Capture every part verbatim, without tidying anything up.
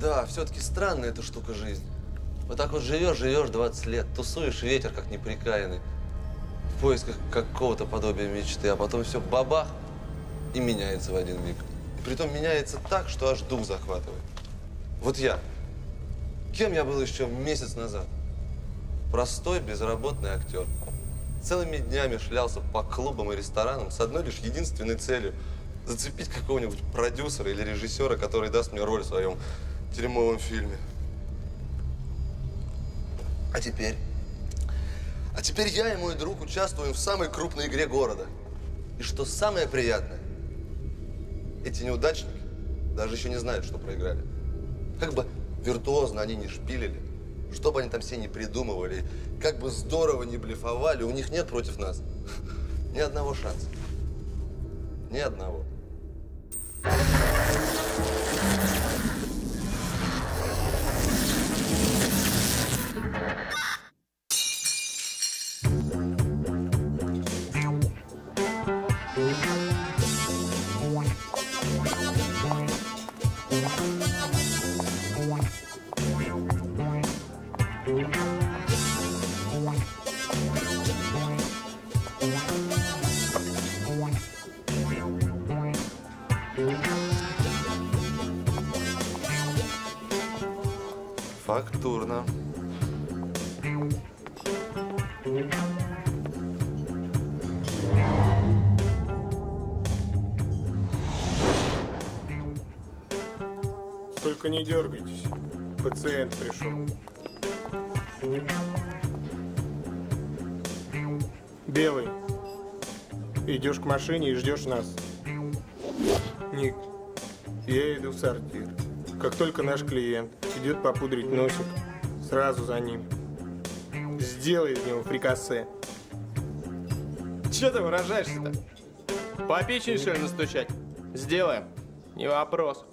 Да, все-таки странная эта штука жизнь. Вот так вот живешь, живешь двадцать лет, тусуешь ветер, как неприкаянный, в поисках какого-то подобия мечты, а потом все бабах и меняется в один миг. И притом меняется так, что аж дух захватывает. Вот я. Кем я был еще месяц назад? Простой, безработный актер. Целыми днями шлялся по клубам и ресторанам с одной лишь единственной целью – зацепить какого-нибудь продюсера или режиссера, который даст мне роль в своем дерьмовом фильме. А теперь? А теперь я и мой друг участвуем в самой крупной игре города. И что самое приятное, эти неудачники даже еще не знают, что проиграли. Как бы виртуозно они не шпилили, что бы они там все не придумывали, как бы здорово не блефовали, у них нет против нас ни одного шанса. Ни одного. Фактурно. Только не дергайтесь. Пациент пришел. Белый, идешь к машине и ждешь нас. Ник, я иду в сортир. Как только наш клиент идет попудрить носик, сразу за ним. Сделай из него фрикасе. Че ты выражаешься-то? По печени, что ли, настучать? Сделаем. Не вопрос.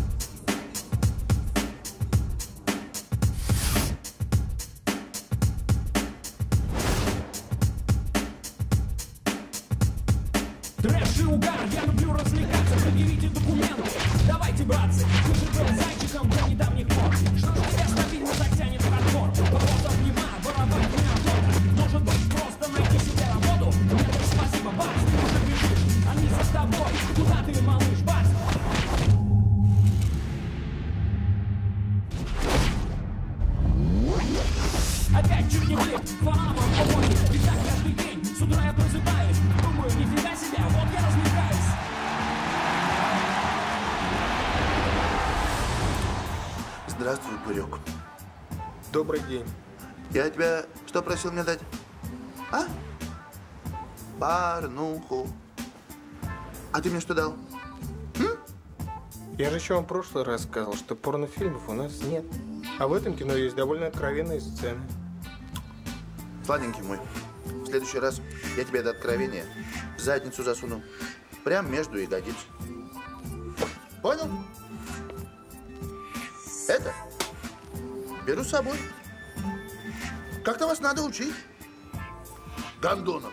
Трэш и угар, я люблю развлекаться. Предъявите документы, давайте, братцы. Ты же был зайчиком до недавних пор. Что ж тебя стабильно затянет в хардкор? Просто внима, воровать неохота. Может быть, просто найти себе работу? Нет, спасибо, бац, ты уже бежишь. Они за тобой, куда ты, малыш, бац? Опять чуть не влип, фанатом помоги. И так каждый день, с утра я просыпаюсь. Думаю, нифига себе, вот я развлекаюсь. Здравствуй, Пырек. Добрый день. Я тебя что просил мне дать? А? Порнуху. А ты мне что дал? М? Я же еще вам в прошлый раз сказал, что порнофильмов у нас нет. А в этом кино есть довольно откровенные сцены. Сладенький мой, в следующий раз я тебе это откровение в задницу засуну. Прям между ягодиц. Понял? Это беру с собой. Как-то вас надо учить. Гондонов.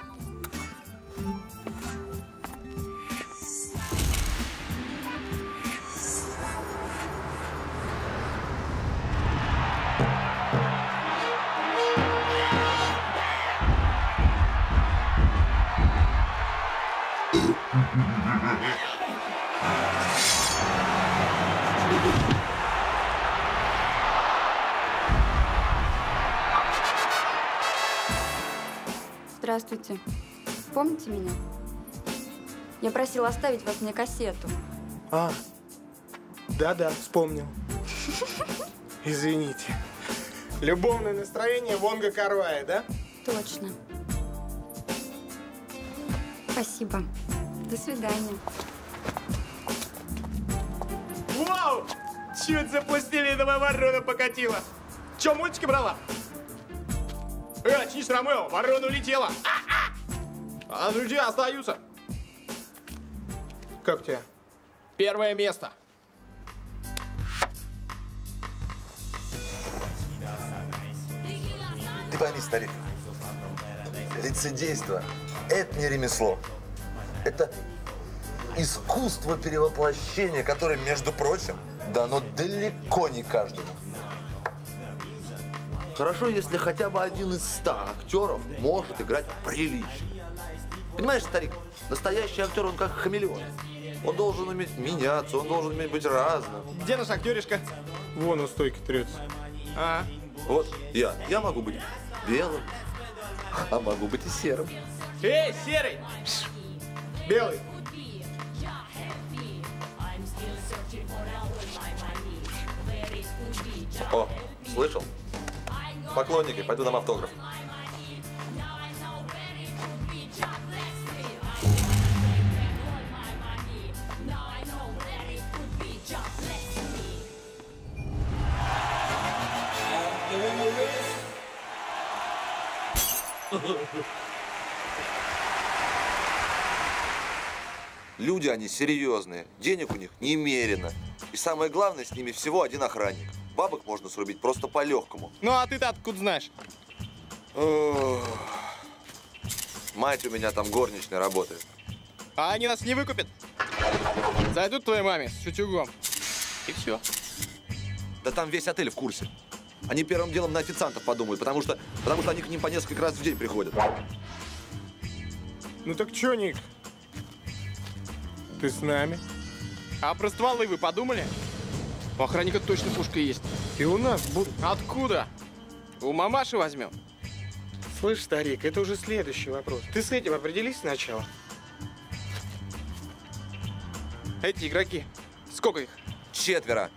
Здравствуйте. Помните меня? Я просила оставить вас мне кассету. А, да-да, вспомнил. Извините. Любовное настроение Вонга Кар-вай, да? Точно. Спасибо. До свидания. Вау! Чуть запустили, этого ворона покатила. Че, мультики брала? Э, очнись, Ромео, ворона улетела. А, -а! А друзья остаются. Как тебя? Первое место. Ты пойми, старик, лицедейство – это не ремесло. Это искусство перевоплощения, которое, между прочим, Да, но далеко не каждому. Хорошо, если хотя бы один из ста актеров может играть прилично. Понимаешь, старик, настоящий актер, он как хамелеон. Он должен уметь меняться, он должен уметь быть разным. Где наш актеришка? Вон у стойки трется. А, Вот я. Я могу быть белым, а могу быть и серым. эй, серый! Белый. О, слышал? Поклонники, пойду дам автограф. Люди, они серьезные, денег у них немерено. И самое главное, с ними всего один охранник. Бабок можно срубить просто по-легкому. Ну а ты-то откуда знаешь? Ох. Мать у меня там горничной работает. А они нас не выкупят? Зайдут к твоей маме с утюгом. И все. Да там весь отель в курсе. Они первым делом на официантов подумают, потому что, потому что они к ним по несколько раз в день приходят. Ну так чё, Ник? Ты с нами? А про стволы вы подумали? У охранника точно пушка есть. И у нас будут. Откуда? У мамаши возьмем. Слышь, старик, это уже следующий вопрос. Ты с этим определись сначала? Эти игроки. Сколько их? Четверо.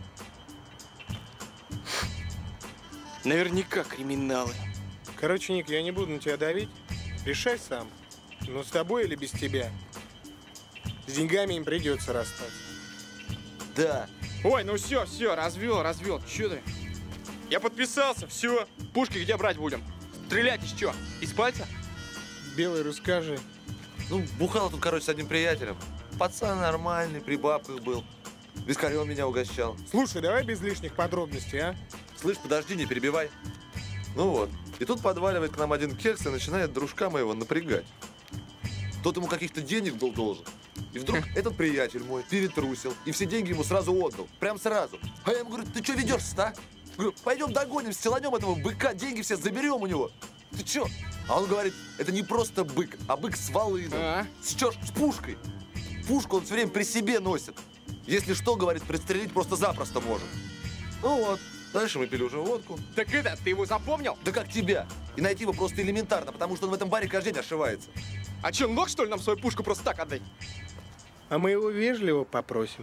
Наверняка криминалы. Короче, Ник, я не буду на тебя давить. Решай сам. Но с тобой или без тебя? С деньгами им придется расстаться. Да. Ой, ну все, все, развел, развел. Че ты? Я подписался, все. Пушки где брать будем? Стрелять из чего? Из пальца? Белый, расскажи. Ну, бухал тут, короче, с одним приятелем. Пацан нормальный, при бабках был. Вискарем меня угощал. Слушай, давай без лишних подробностей, а? Слышь, подожди, не перебивай. Ну вот. И тут подваливает к нам один кекс и начинает дружка моего напрягать. Тот ему каких-то денег был должен. И вдруг этот приятель мой перетрусил и все деньги ему сразу отдал. Прям сразу. А я ему говорю, ты что ведешься-то, а? Говорю, пойдем догоним, стеланем этого быка, деньги все заберем у него. Ты что? А он говорит, это не просто бык, а бык с волыном. А? С чё ж? С пушкой. Пушку он все время при себе носит. Если что, говорит, пристрелить просто запросто может. Ну вот. Дальше мы пили уже водку. Так это, ты его запомнил? Да как тебя? И найти его просто элементарно, потому что он в этом баре каждый день ошивается. А че, мог, что ли, нам свою пушку просто так отдать? А мы его вежливо попросим.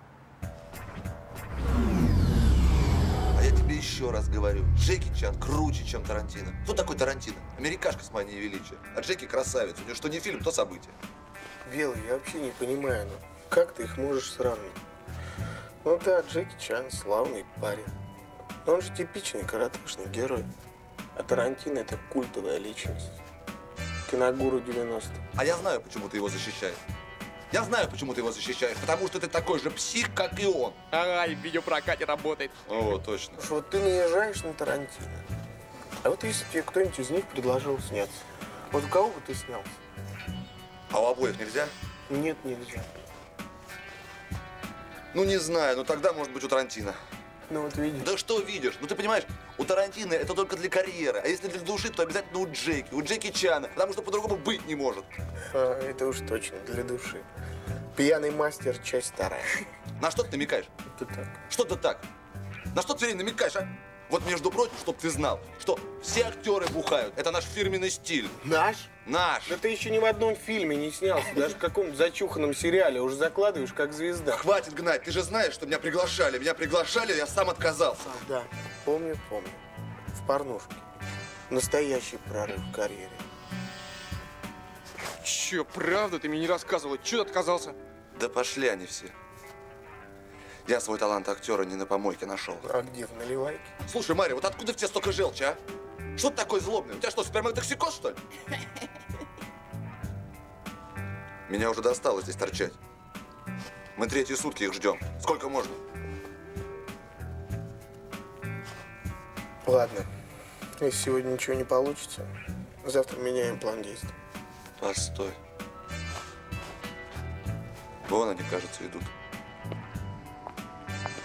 А я тебе еще раз говорю, Джеки Чан круче, чем Тарантино. Кто такой Тарантино? Америкашка с манией величия. А Джеки красавец. У него что не фильм, то событие. Белый, я вообще не понимаю, ну как ты их можешь сравнивать? Ну да, Джеки Чан славный парень. Но он же типичный каратышный герой. А Тарантино это культовая личность. Киногуру девяностых. А я знаю, почему ты его защищаешь. Я знаю, почему ты его защищаешь. Потому что ты такой же псих, как и он. Ага, и в видеопрокате работает. О, точно. Слушай, вот ты наезжаешь на Тарантино. А вот если тебе кто-нибудь из них предложил сняться, вот у кого бы ты снялся? А у обоих нельзя? Нет, нельзя. Ну, не знаю. Ну, тогда, может быть, у Тарантино. Ну вот видишь. Да что видишь? Ну, ты понимаешь, у Тарантино это только для карьеры. А если для души, то обязательно у Джеки. У Джеки Чана. Потому что по-другому быть не может. А, это уж точно для души. Пьяный мастер, часть вторая. На что ты намекаешь? Это так. Что-то так. На что ты все время намекаешь, а? Вот, между прочим, чтоб ты знал, что все актеры бухают. Это наш фирменный стиль. Наш? Наш. Да ты еще ни в одном фильме не снялся. Даже в каком-то зачуханном сериале. Уже закладываешь как звезда. Хватит гнать. Ты же знаешь, что меня приглашали. Меня приглашали, я сам отказался. А, да, помню, помню. В порнушке. Настоящий прорыв в карьере. Че, правда? Ты мне не рассказывал. Че ты отказался? Да пошли они все. Я свой талант актера не на помойке нашел. А где, в наливайке? Слушай, Мария, вот откуда в тебе столько желчи, а? Что ты такой злобный? У тебя что, сперматоксикоз, что ли? Меня уже достало здесь торчать. Мы третьи сутки их ждем. Сколько можно? Ладно. Если сегодня ничего не получится, завтра меняем план действий. Постой. Вон они, кажется, идут.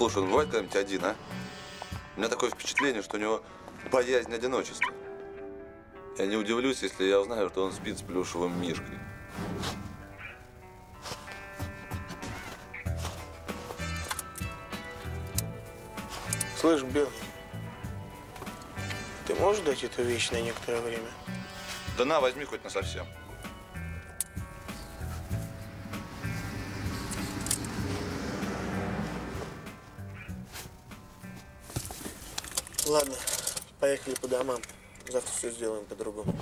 Слушай, он бывает когда-нибудь один, а? У меня такое впечатление, что у него боязнь одиночества. Я не удивлюсь, если я узнаю, что он спит с плюшевым мишкой. Слышь, Бел, ты можешь дать эту вещь на некоторое время? Да на, возьми хоть насовсем. Ладно, поехали по домам. Завтра все сделаем по-другому.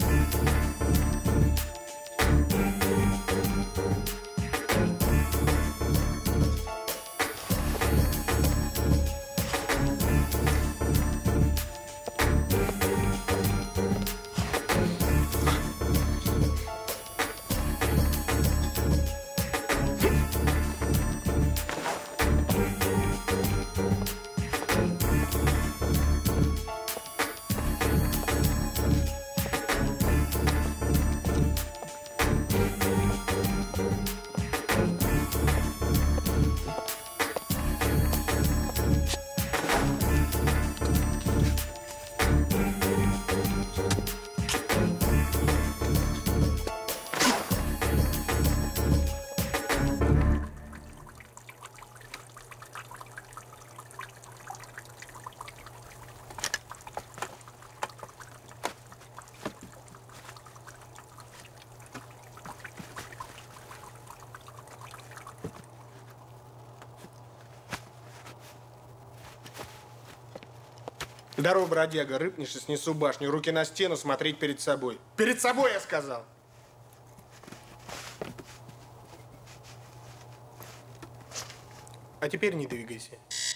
Здорово, бродяга, рыпнешься, снесу башню, руки на стену, смотреть перед собой. Перед собой, я сказал! А теперь не двигайся.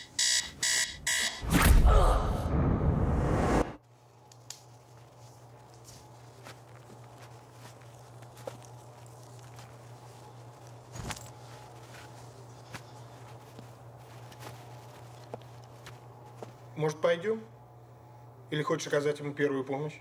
Может, пойдем? Или хочешь оказать ему первую помощь?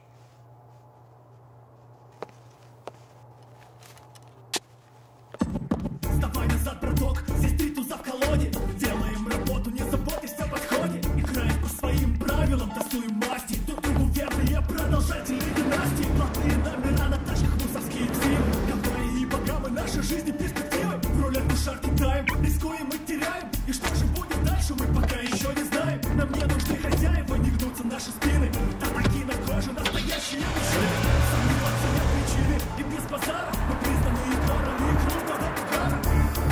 Вставай назад, браток, здесь три туза в колоде. Делаем работу, не заботишься о подходе. Играем по своим правилам, тасуем масти. Друг другу верные продолжатели династии. Платные номера на тачках, мусорские тимы. Ковбои и богамы, нашей жизни перспективы. В рулетку шар кидаем, рискуем и теряем. И что же будет дальше, мы пока еще не знаем. Нам не нужны хозяева, не гнутся наши спины. Татаки на коже, настоящие мужчины. Сомневаться нет причины, и без базара. Мы признаны игрорами, и крупного пукара.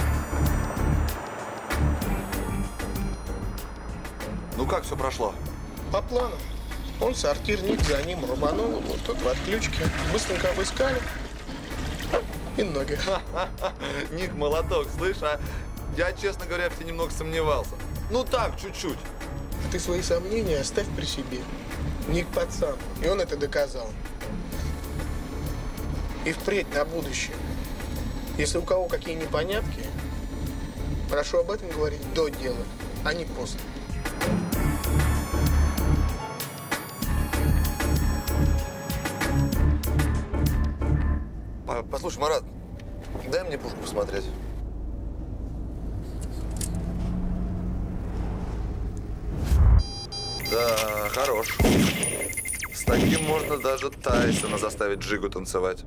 Ну как все прошло? По плану. Он сортир, Ник за ним рубанул, вот тут в отключке. Быстренько обыскали. И ноги. Ник молоток, слышь, а я, честно говоря, в тебе немного сомневался. Ну так, чуть-чуть. А ты свои сомнения оставь при себе. Ник пацан, и он это доказал. И впредь на будущее. Если у кого какие непонятки, прошу об этом говорить до дела, а не после. Послушай, Марат, дай мне пушку посмотреть. Да, хорош. С таким можно даже Тайсона заставить Джигу танцевать.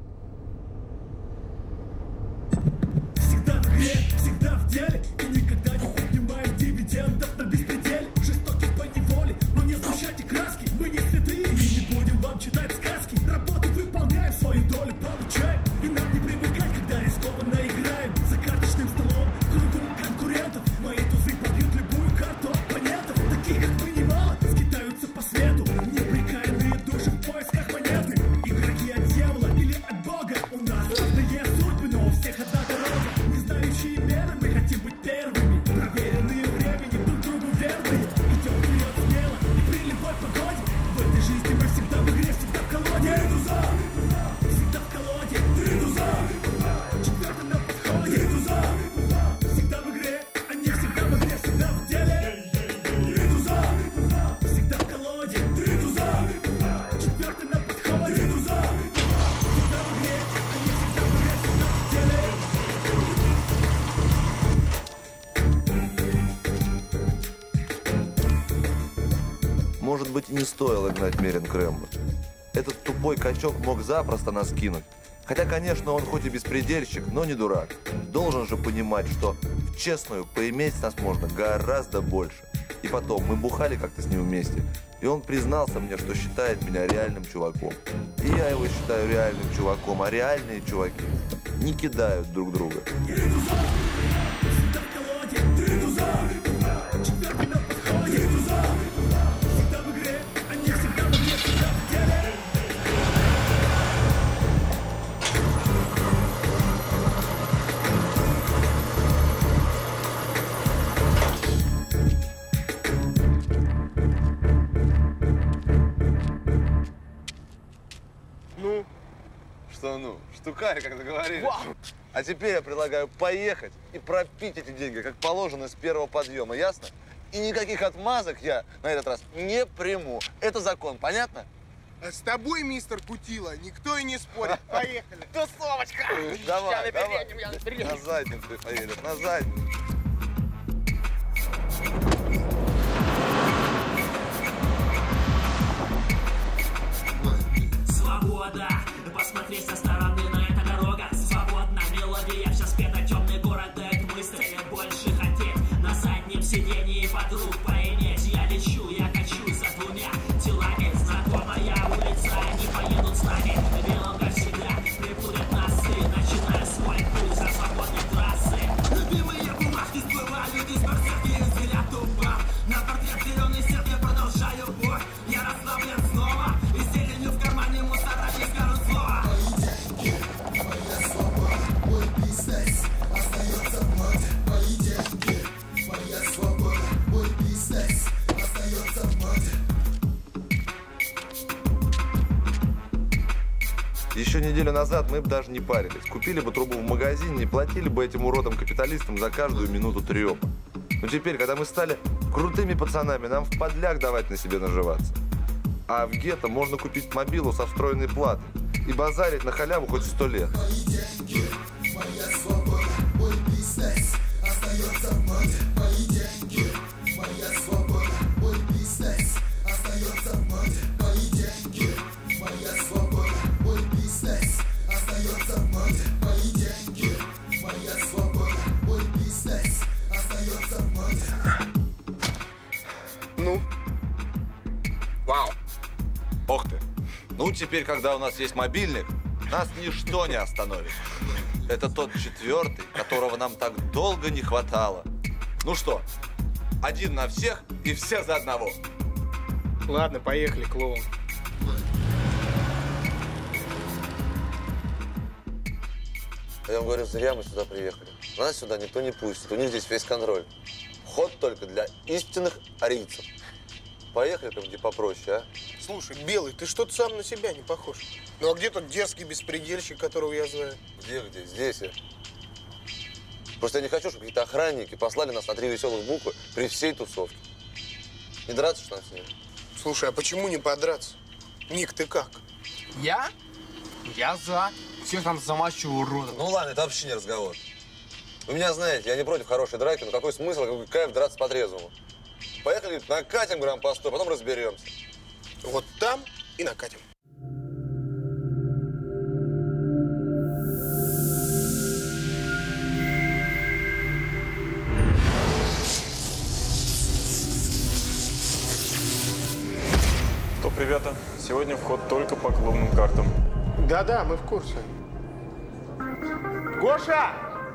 Всегда в игре, всегда в деле. И никогда не поднимаем дивидендов на беспределе. Жестоких по неволе, но не сгущайте краски. Мы не святые и не будем вам читать сказки. Работу выполняем, свою долю получаем. И нам не привыкать, когда рискованно играем. За карточным столом, кругом конкурентов. Мои тузы побьют любую карту оппонентов. Таких, как мы, немало, скитаются по свету. Неприкаянные души в поисках монеты. Игроки от дьявола или от может быть, и не стоило гнать Меринг Рэмбо. Этот тупой качок мог запросто нас кинуть. Хотя, конечно, он хоть и беспредельщик, но не дурак. Должен же понимать, что в честную поиметь нас можно гораздо больше. И потом, мы бухали как-то с ним вместе, и он признался мне, что считает меня реальным чуваком. И я его считаю реальным чуваком, а реальные чуваки не кидают друг друга. Что ну? Штукарь, как договорились. А теперь я предлагаю поехать и пропить эти деньги, как положено, с первого подъема, ясно? И никаких отмазок я на этот раз не приму. Это закон, понятно? А с тобой, мистер Кутила, никто и не спорит. Поехали. Тусовочка! Давай, я давай. передним, я на передним. На заднем ты поедешь, на заднем. Свобода, посмотреть со стороны на эта дорога. Свободна мелодия, вся спета, темный город дает мысли. Больше хотеть на заднем сиденье подруг поиметь. Я лечу, я качусь за двумя телами. Знакомая улица, они поедут с нами. На белом, как всегда, приплывут носы. Начиная свой путь за свободной трассы. Любимые бумажки сплывают из барсетки, взгляд упав. На портрет зеленый свет, я продолжаю бой. Я расслаблен снова, и зеленью в кармане мусора не скажу слова. Моя свобода, мой бизнес остается в моде. Мои деньги, моя свобода, мой бизнес остается в моде. Еще неделю назад мы бы даже не парились. Купили бы трубу в магазине, не платили бы этим уродам-капиталистам за каждую минуту трепа. Но теперь, когда мы стали крутыми пацанами, нам в подляк давать на себе наживаться. А в гетто можно купить мобилу со встроенной платой и базарить на халяву хоть сто лет. Мои деньги, моя свобода, мой бизнес остается в моде. Мои деньги, моя свобода, мой бизнес остается в моде. Мои деньги, моя свобода, мой бизнес остается в моде. Мои деньги, моя свобода, мой бизнес остается в моде. Ну? Вау! Ох ты. Ну, теперь, когда у нас есть мобильник, нас ничто не остановит. Это тот четвертый, которого нам так долго не хватало. Ну что, один на всех и все за одного. Ладно, поехали, клоун. А я вам говорю, зря мы сюда приехали. Нас сюда никто не пустит, у них здесь весь контроль. Вход только для истинных арийцев. Поехали там где попроще, а? Слушай, Белый, ты что-то сам на себя не похож. Ну а где тот дерзкий беспредельщик, которого я знаю? Где, где? Здесь я. Просто я не хочу, чтобы какие-то охранники послали нас на три веселых буквы при всей тусовке. Не драться, что нам с ними? Слушай, а почему не подраться? Ник, ты как? Я? Я за. Всех там замачу, уродов. Ну ладно, это вообще не разговор. Вы меня знаете, я не против хорошей драки, но какой смысл, какой кайф драться по-трезвому? Поехали, накатим грамм по сто, потом разберемся. Вот там и накатим. Стоп, ребята, сегодня вход только по клубным картам. Да-да, мы в курсе. Гоша!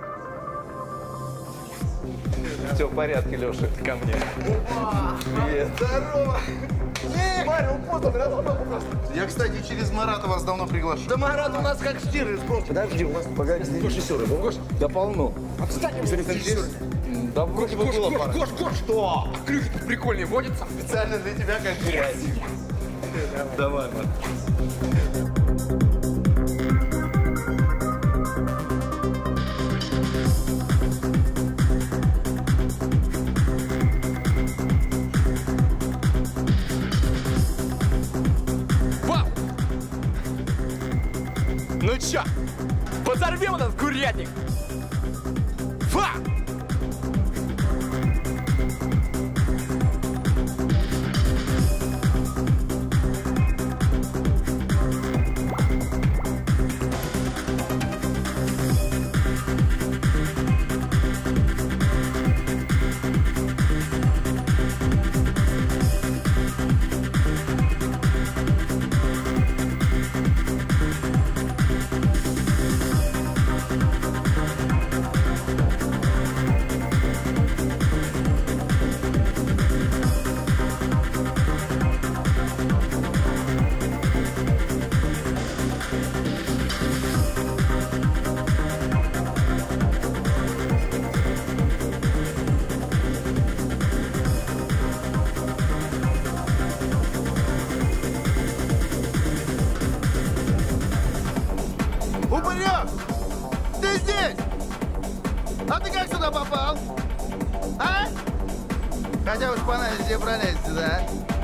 Все в порядке, Леша, ко мне. Привет. Здорово! Марил, поздно, просто. Я, кстати, через Марата вас давно приглашаю. Да Марат у нас как штир из пробки. Подожди, у вас погоди, режиссеры, Гош, да полно. Отстань, режиссер. Да вроде бы было пора. Гош, Гош, что? Крюки тут прикольные водятся. Специально для тебя конференция. Давай, Марат. Ну чё, подорвем этот курятник? Фа! Нашел? А? Хотя уж по где пролезть, да?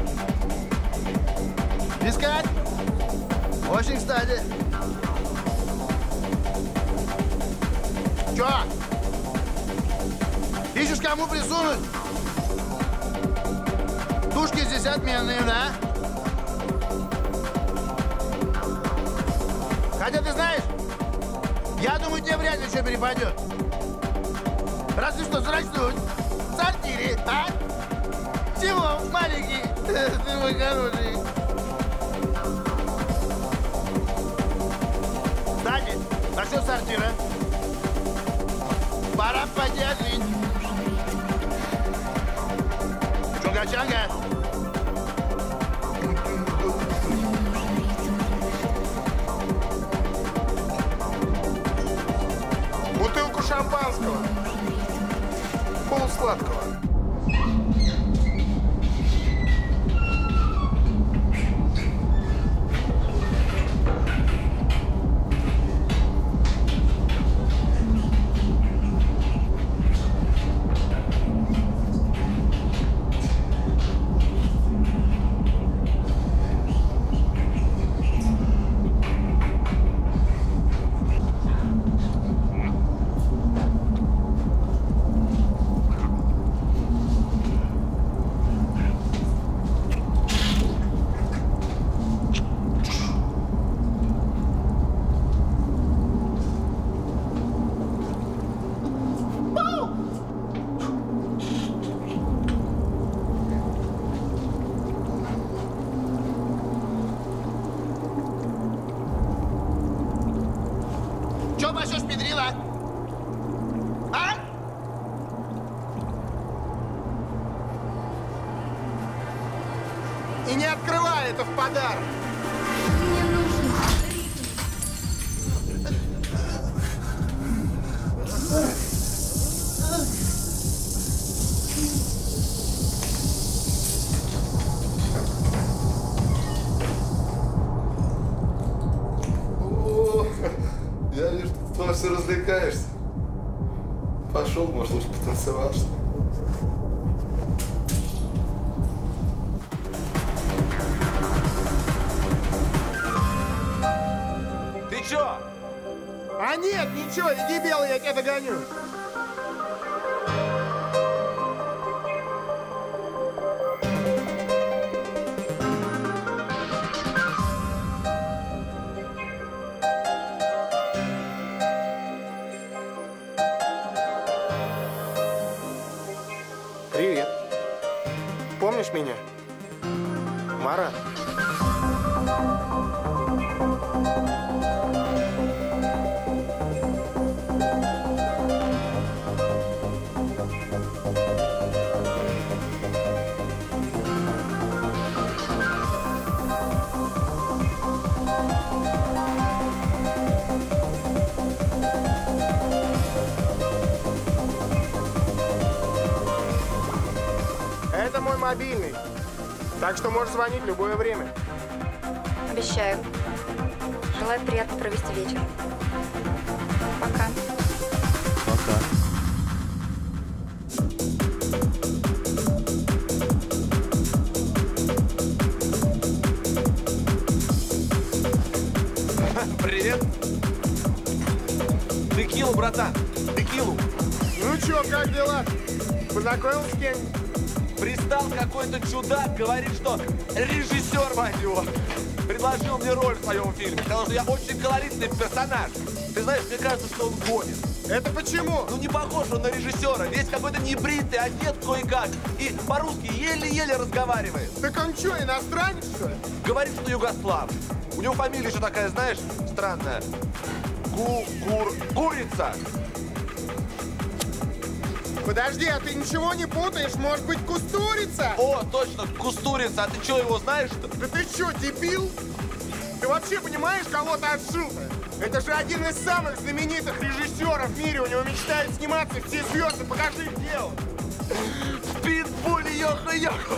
Искать? Очень кстати. Чё? Ищешь, кому присунуть? Тушки здесь отменные, да? Хотя ты знаешь, я думаю, тебе вряд ли что перепадет. Разве что зрачнуть в сортире, а? Чего, маленький? Ты мой хороший. Кстати, насчет сортира. Пора пойти отлить. Чунга-чанга. Бутылку шампанского. Полусладкого. Чё пасёшь, педрила? А? И не открывай это в подарок. Мне нужен О, я вижу, ты тоже все развлекаешься. Пошел, может, лучше потанцевал, что ли? Ты чё? А нет, ничего, иди, белый, я тебя догоню. Привет. Помнишь меня? Марат. Это мой мобильный. Так что можешь звонить в любое время. Обещаю. Желаю приятно провести вечер. Пока. Пока. Привет. Текилу, братан. Текилу. Ну чё, как дела? Познакомился с кем-нибудь? Пристал какой-то чудак, говорит, что режиссер, мать его, предложил мне роль в своем фильме. Сказал, что я очень колоритный персонаж. Ты знаешь, мне кажется, что он гонит. Это почему? Ну не похож он на режиссера. Весь какой-то небритый, одет кое-как. И по-русски еле-еле разговаривает. Так он чё, иностранец, что ли? Говорит, что югослав. У него фамилия еще такая, знаешь, странная. Гу-гур... Курица. Подожди, а ты ничего не путаешь? Может быть, Кустурица? О, точно, Кустурица. А ты что, его знаешь-то? Да ты что, дебил? Ты вообще понимаешь, кого ты отшил-то? Это же один из самых знаменитых режиссеров в мире. У него мечтают сниматься все звезды. Покажи, где он. Питбуль, йоха-йоха.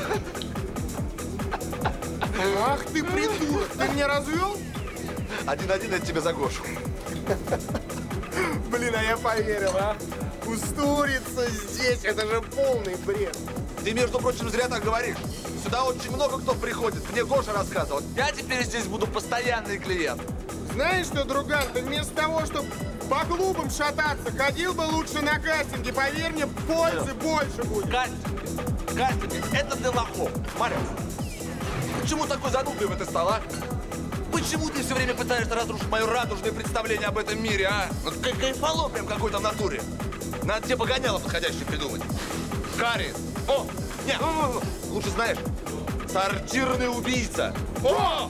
Ах ты придурок. Ты меня развел? Один-один, это тебе за Гошу. Блин, а я поверил, а? устурица здесь, это же полный бред. Ты, между прочим, зря так говоришь. Сюда очень много кто приходит. Мне Гоша рассказывал. Я теперь здесь буду постоянный клиент. Знаешь что, друган, ты вместо того, чтобы по клубам шататься, ходил бы лучше на кастинги. Поверь мне, пользы больше будет. Кастинги. Кастинги. Это для лохов. Мария, почему такой занудливый ты стал, а? Почему ты все время пытаешься разрушить мое радужное представление об этом мире, а? Ну, кай- кайфало прям какой-то в натуре. Надо тебе погоняло подходящее придумать. Карри. О! Не, лучше знаешь, сортирный убийца. О!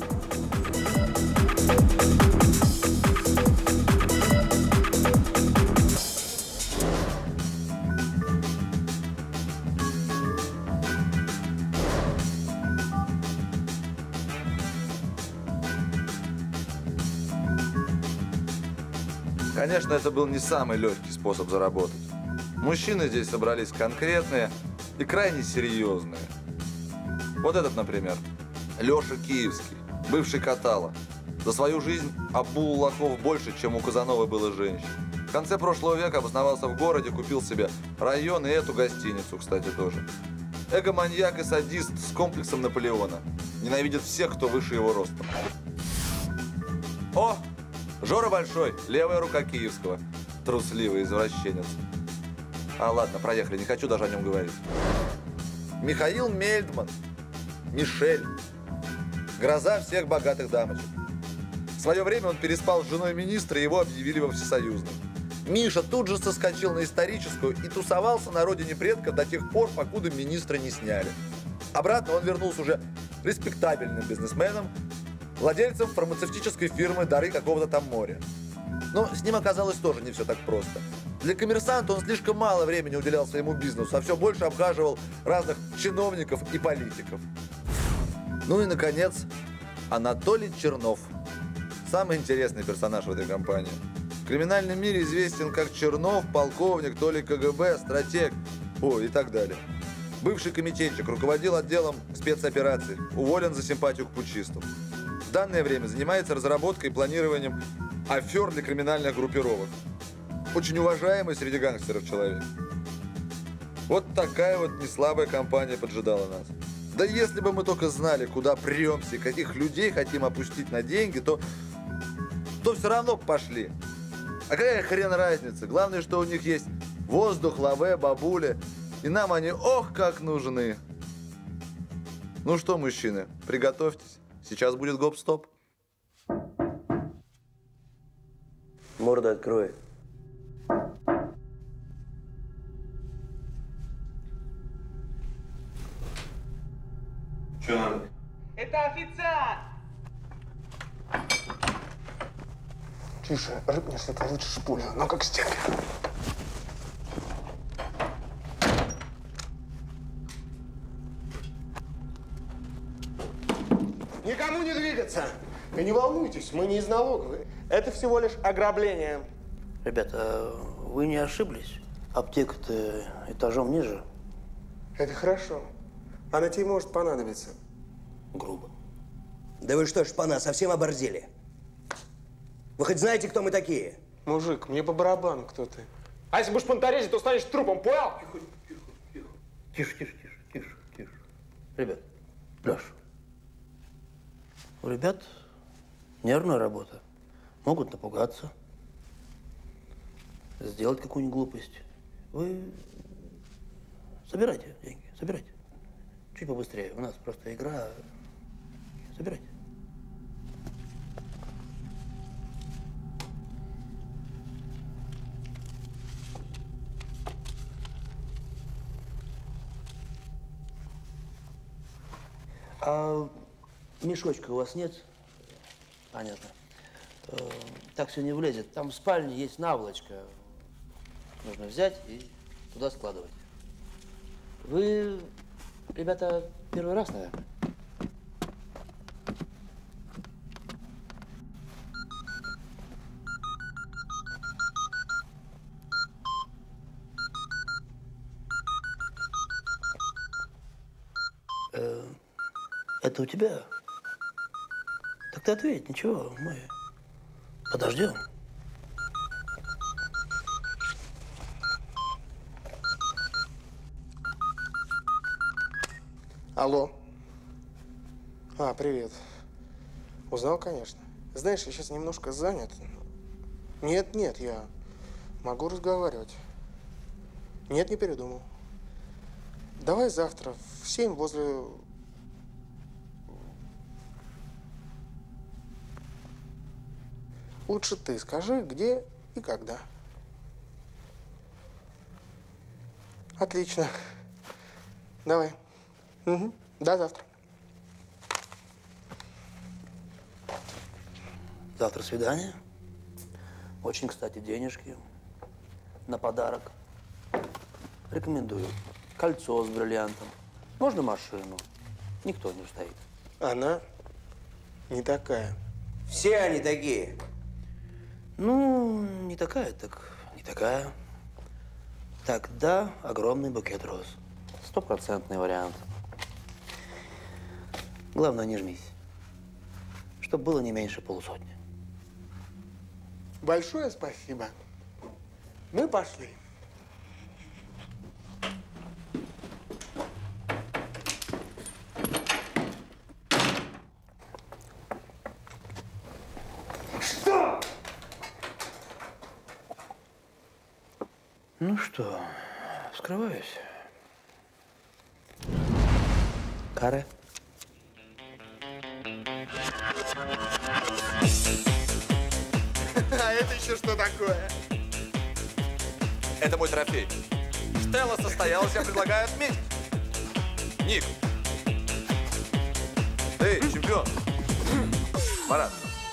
Конечно, это был не самый легкий способ заработать. Мужчины здесь собрались конкретные и крайне серьезные. Вот этот, например, Леша Киевский, бывший Катала. За свою жизнь обул лохов больше, чем у Казановой было женщин. В конце прошлого века обосновался в городе, купил себе район и эту гостиницу, кстати, тоже. Эго-маньяк и садист с комплексом Наполеона. Ненавидит всех, кто выше его ростом. О! Жора Большой, левая рука Киевского. Трусливый извращенец. А ладно, проехали, не хочу даже о нем говорить. Михаил Мельдман. Мишель. Гроза всех богатых дамочек. В свое время он переспал с женой министра, и его объявили во всесоюзном. Миша тут же соскочил на историческую и тусовался на родине предков до тех пор, покуда министра не сняли. Обратно он вернулся уже респектабельным бизнесменом, владельцем фармацевтической фирмы «Дары какого-то там моря». Но с ним оказалось тоже не все так просто. Для коммерсанта он слишком мало времени уделял своему бизнесу, а все больше обхаживал разных чиновников и политиков. Ну и, наконец, Анатолий Чернов. Самый интересный персонаж в этой компании. В криминальном мире известен как Чернов, полковник, то ли КГБ, стратег, о, и так далее. Бывший комитетчик, руководил отделом спецопераций, уволен за симпатию к путчистам. В данное время занимается разработкой и планированием афер для криминальных группировок. Очень уважаемый среди гангстеров человек. Вот такая вот неслабая компания поджидала нас. Да если бы мы только знали, куда премся и каких людей хотим опустить на деньги, то, то все равно пошли. А какая хрен разница? Главное, что у них есть воздух, лаве, бабуля. И нам они ох как нужны. Ну что, мужчины, приготовьтесь. Сейчас будет гоп-стоп. Морду открой. Что надо? Это официант! Тише, рыб, если получишь пулю, но как стенка. Никому не двигаться! И не волнуйтесь, мы не из налоговой. Это всего лишь ограбление. Ребята, вы не ошиблись? Аптека-то этажом ниже. Это хорошо. Она тебе может понадобиться. Грубо. Да вы что, шпана, совсем оборзели? Вы хоть знаете, кто мы такие? Мужик, мне по барабану, кто ты. А если будешь понторезить, то станешь трупом, понял? Тихо, тихо, тихо. Тише, тише, тише, тише, тише. Ребят, Леш, у ребят нервная работа. Могут напугаться, сделать какую-нибудь глупость. Вы собирайте деньги, собирайте. Чуть побыстрее. У нас просто игра. Собирайте. А мешочка у вас нет? Понятно. Э, так все не влезет. Там в спальне есть наволочка. Нужно взять и туда складывать. Вы, ребята, первый раз, наверное? Э, это у тебя? Так ты ответь, ничего, мы подождем. Алло. А, привет. Узнал, конечно. Знаешь, я сейчас немножко занят. Нет, нет, я могу разговаривать. Нет, не передумал. Давай завтра в семь возле... Лучше ты скажи, где и когда. Отлично. Давай. Угу. До завтра. Завтра свидание. Очень, кстати, денежки на подарок. Рекомендую. Кольцо с бриллиантом. Можно машину. Никто не устоит. Она не такая. Все они такие. Ну, не такая, так не такая. Тогда огромный букет роз. Стопроцентный вариант. Главное, не жмись. Чтобы было не меньше полусотни. Большое спасибо. Мы пошли. Что? Ну что, вскрываюсь. Каре. А это еще что такое? Это мой трофей. Стелла состоялась, я предлагаю отметить. Ник. Эй, чемпион. Марат.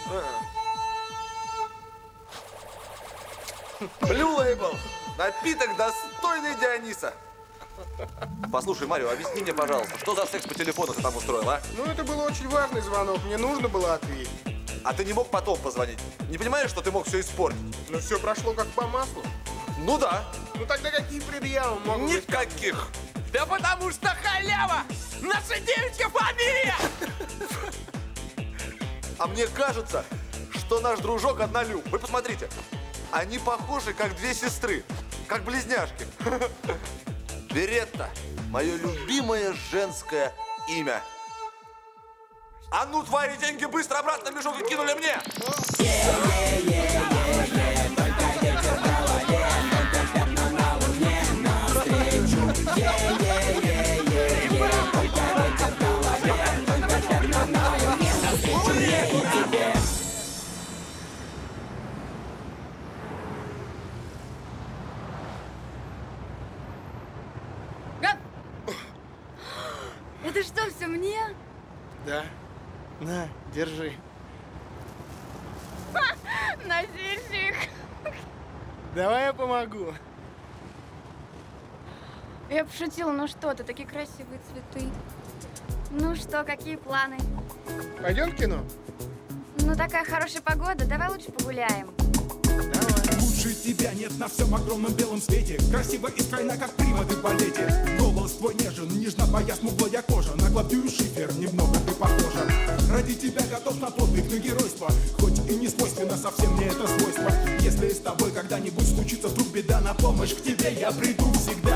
Blue Label. Напиток, достойный Диониса. Послушай, Марио, объясни мне, пожалуйста, что за секс по телефону ты там устроил, а? Ну, это был очень важный звонок. Мне нужно было ответить. А ты не мог потом позвонить? Не понимаешь, что ты мог все испортить? Ну, все прошло как по маслу. Ну да. Ну, тогда какие предъявы могут быть? Никаких. Да потому что халява! Наша девочка фамилия! А мне кажется, что наш дружок однолюб. Вы посмотрите. Они похожи, как две сестры. Как близняшки. Беретта. Мое любимое женское имя. А ну, твари, деньги быстро обратно в мешок и кинули мне! Это что, все мне? Да. На, держи. Носильщик. Давай я помогу. Я пошутила, ну что ты, такие красивые цветы. Ну что, какие планы? Пойдем в кино? Ну такая хорошая погода, давай лучше погуляем. Лучше тебя нет на всем огромном белом свете. Красиво и стройна, как прима ты в балете. Голос твой нежен, нежна твоя смуглая кожа. На гладкую шифер немного ты похожа. Ради тебя готов на подвиг, на геройство. Хоть и не свойственно совсем мне это свойство. Если с тобой когда-нибудь случится вдруг беда, на помощь к тебе я приду всегда.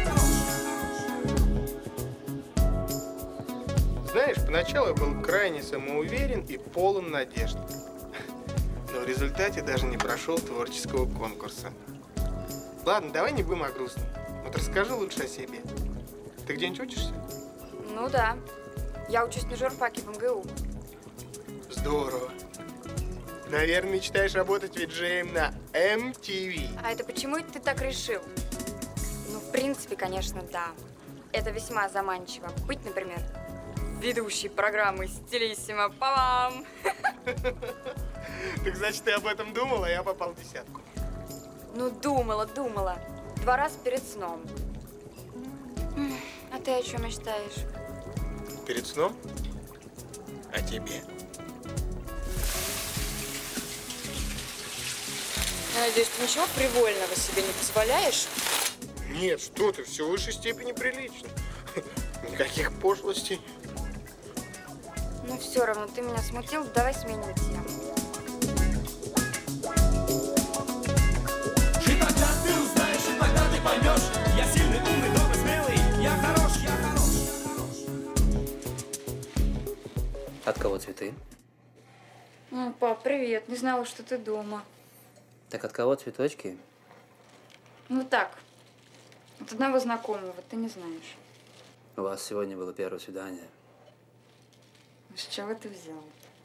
Знаешь, поначалу я был крайне самоуверен и полон надежд. Но в результате даже не прошел творческого конкурса. Ладно, давай не будем о грустном. Вот расскажи лучше о себе. Ты где-нибудь учишься? Ну да. Я учусь на журфаке в эм гэ у. Здорово. Наверное, мечтаешь работать виджеем на эм ти ви. А это почему ты так решил? Ну, в принципе, конечно, да. Это весьма заманчиво. Быть, например, ведущей программы «Стилиссимо». Па-бам! Так значит, ты об этом думала, а я попал в десятку. Ну, думала, думала. Два раза перед сном. А ты о чем мечтаешь? Перед сном? О тебе. Я надеюсь, ты ничего привольного себе не позволяешь? Нет, что ты, все в высшей степени прилично. Никаких пошлостей. Ну, все равно, ты меня смутил, давай сменим тему. И тогда ты узнаешь, и тогда ты поймешь. Я сильный, умный, добрый, смелый. Я хорош, я хорош. От кого цветы? Ну, пап, привет. Не знала, что ты дома. Так от кого цветочки? Ну так, от одного знакомого, ты не знаешь. У вас сегодня было первое свидание. С чего ты взял?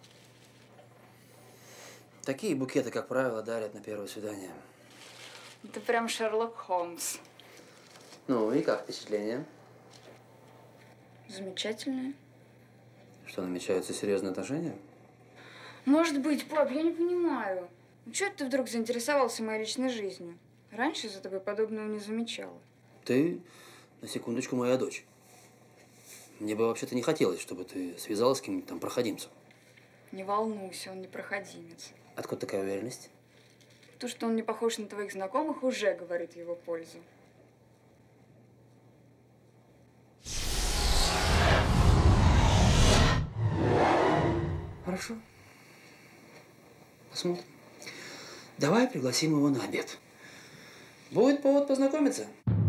Такие букеты, как правило, дарят на первое свидание. Ты прям Шерлок Холмс. Ну и как впечатление? Замечательное. Что, намечаются серьезные отношения? Может быть, пап, я не понимаю. Ну, чего ты вдруг заинтересовался моей личной жизнью? Раньше за тобой подобного не замечала. Ты, на секундочку, моя дочь. Мне бы вообще-то не хотелось, чтобы ты связалась с кем-нибудь там проходимцем. Не волнуйся, он не проходимец. Откуда такая уверенность? То, что он не похож на твоих знакомых, уже говорит в его пользу. Хорошо. Посмотрим. Давай пригласим его на обед. Будет повод познакомиться.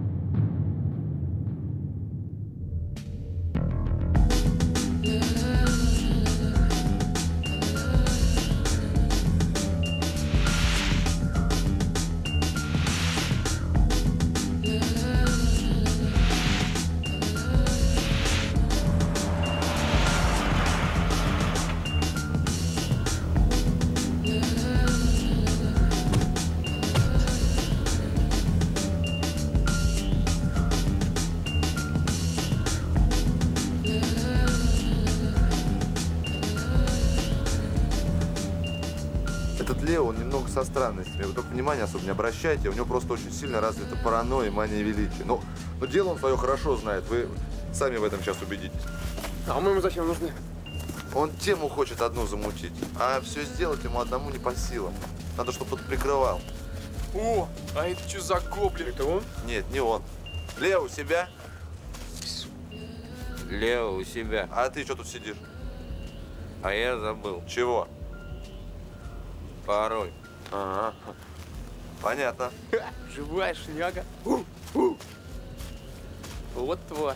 Со странностями. Вы только внимания особо не обращайте. У него просто очень сильно развита паранойя и мания величия. Но, но дело он свое хорошо знает. Вы сами в этом сейчас убедитесь. А мы ему зачем нужны? Он тему хочет одну замутить. А все сделать ему одному не по силам. Надо, чтобы кто-то прикрывал. О, а это что за гоблин? Это он? Нет, не он. Лео, у себя? Лео, у себя. А ты что тут сидишь? А я забыл. Чего? Пароль. Ага. Понятно. Ха, живая шняга. У, у. Вот тварь.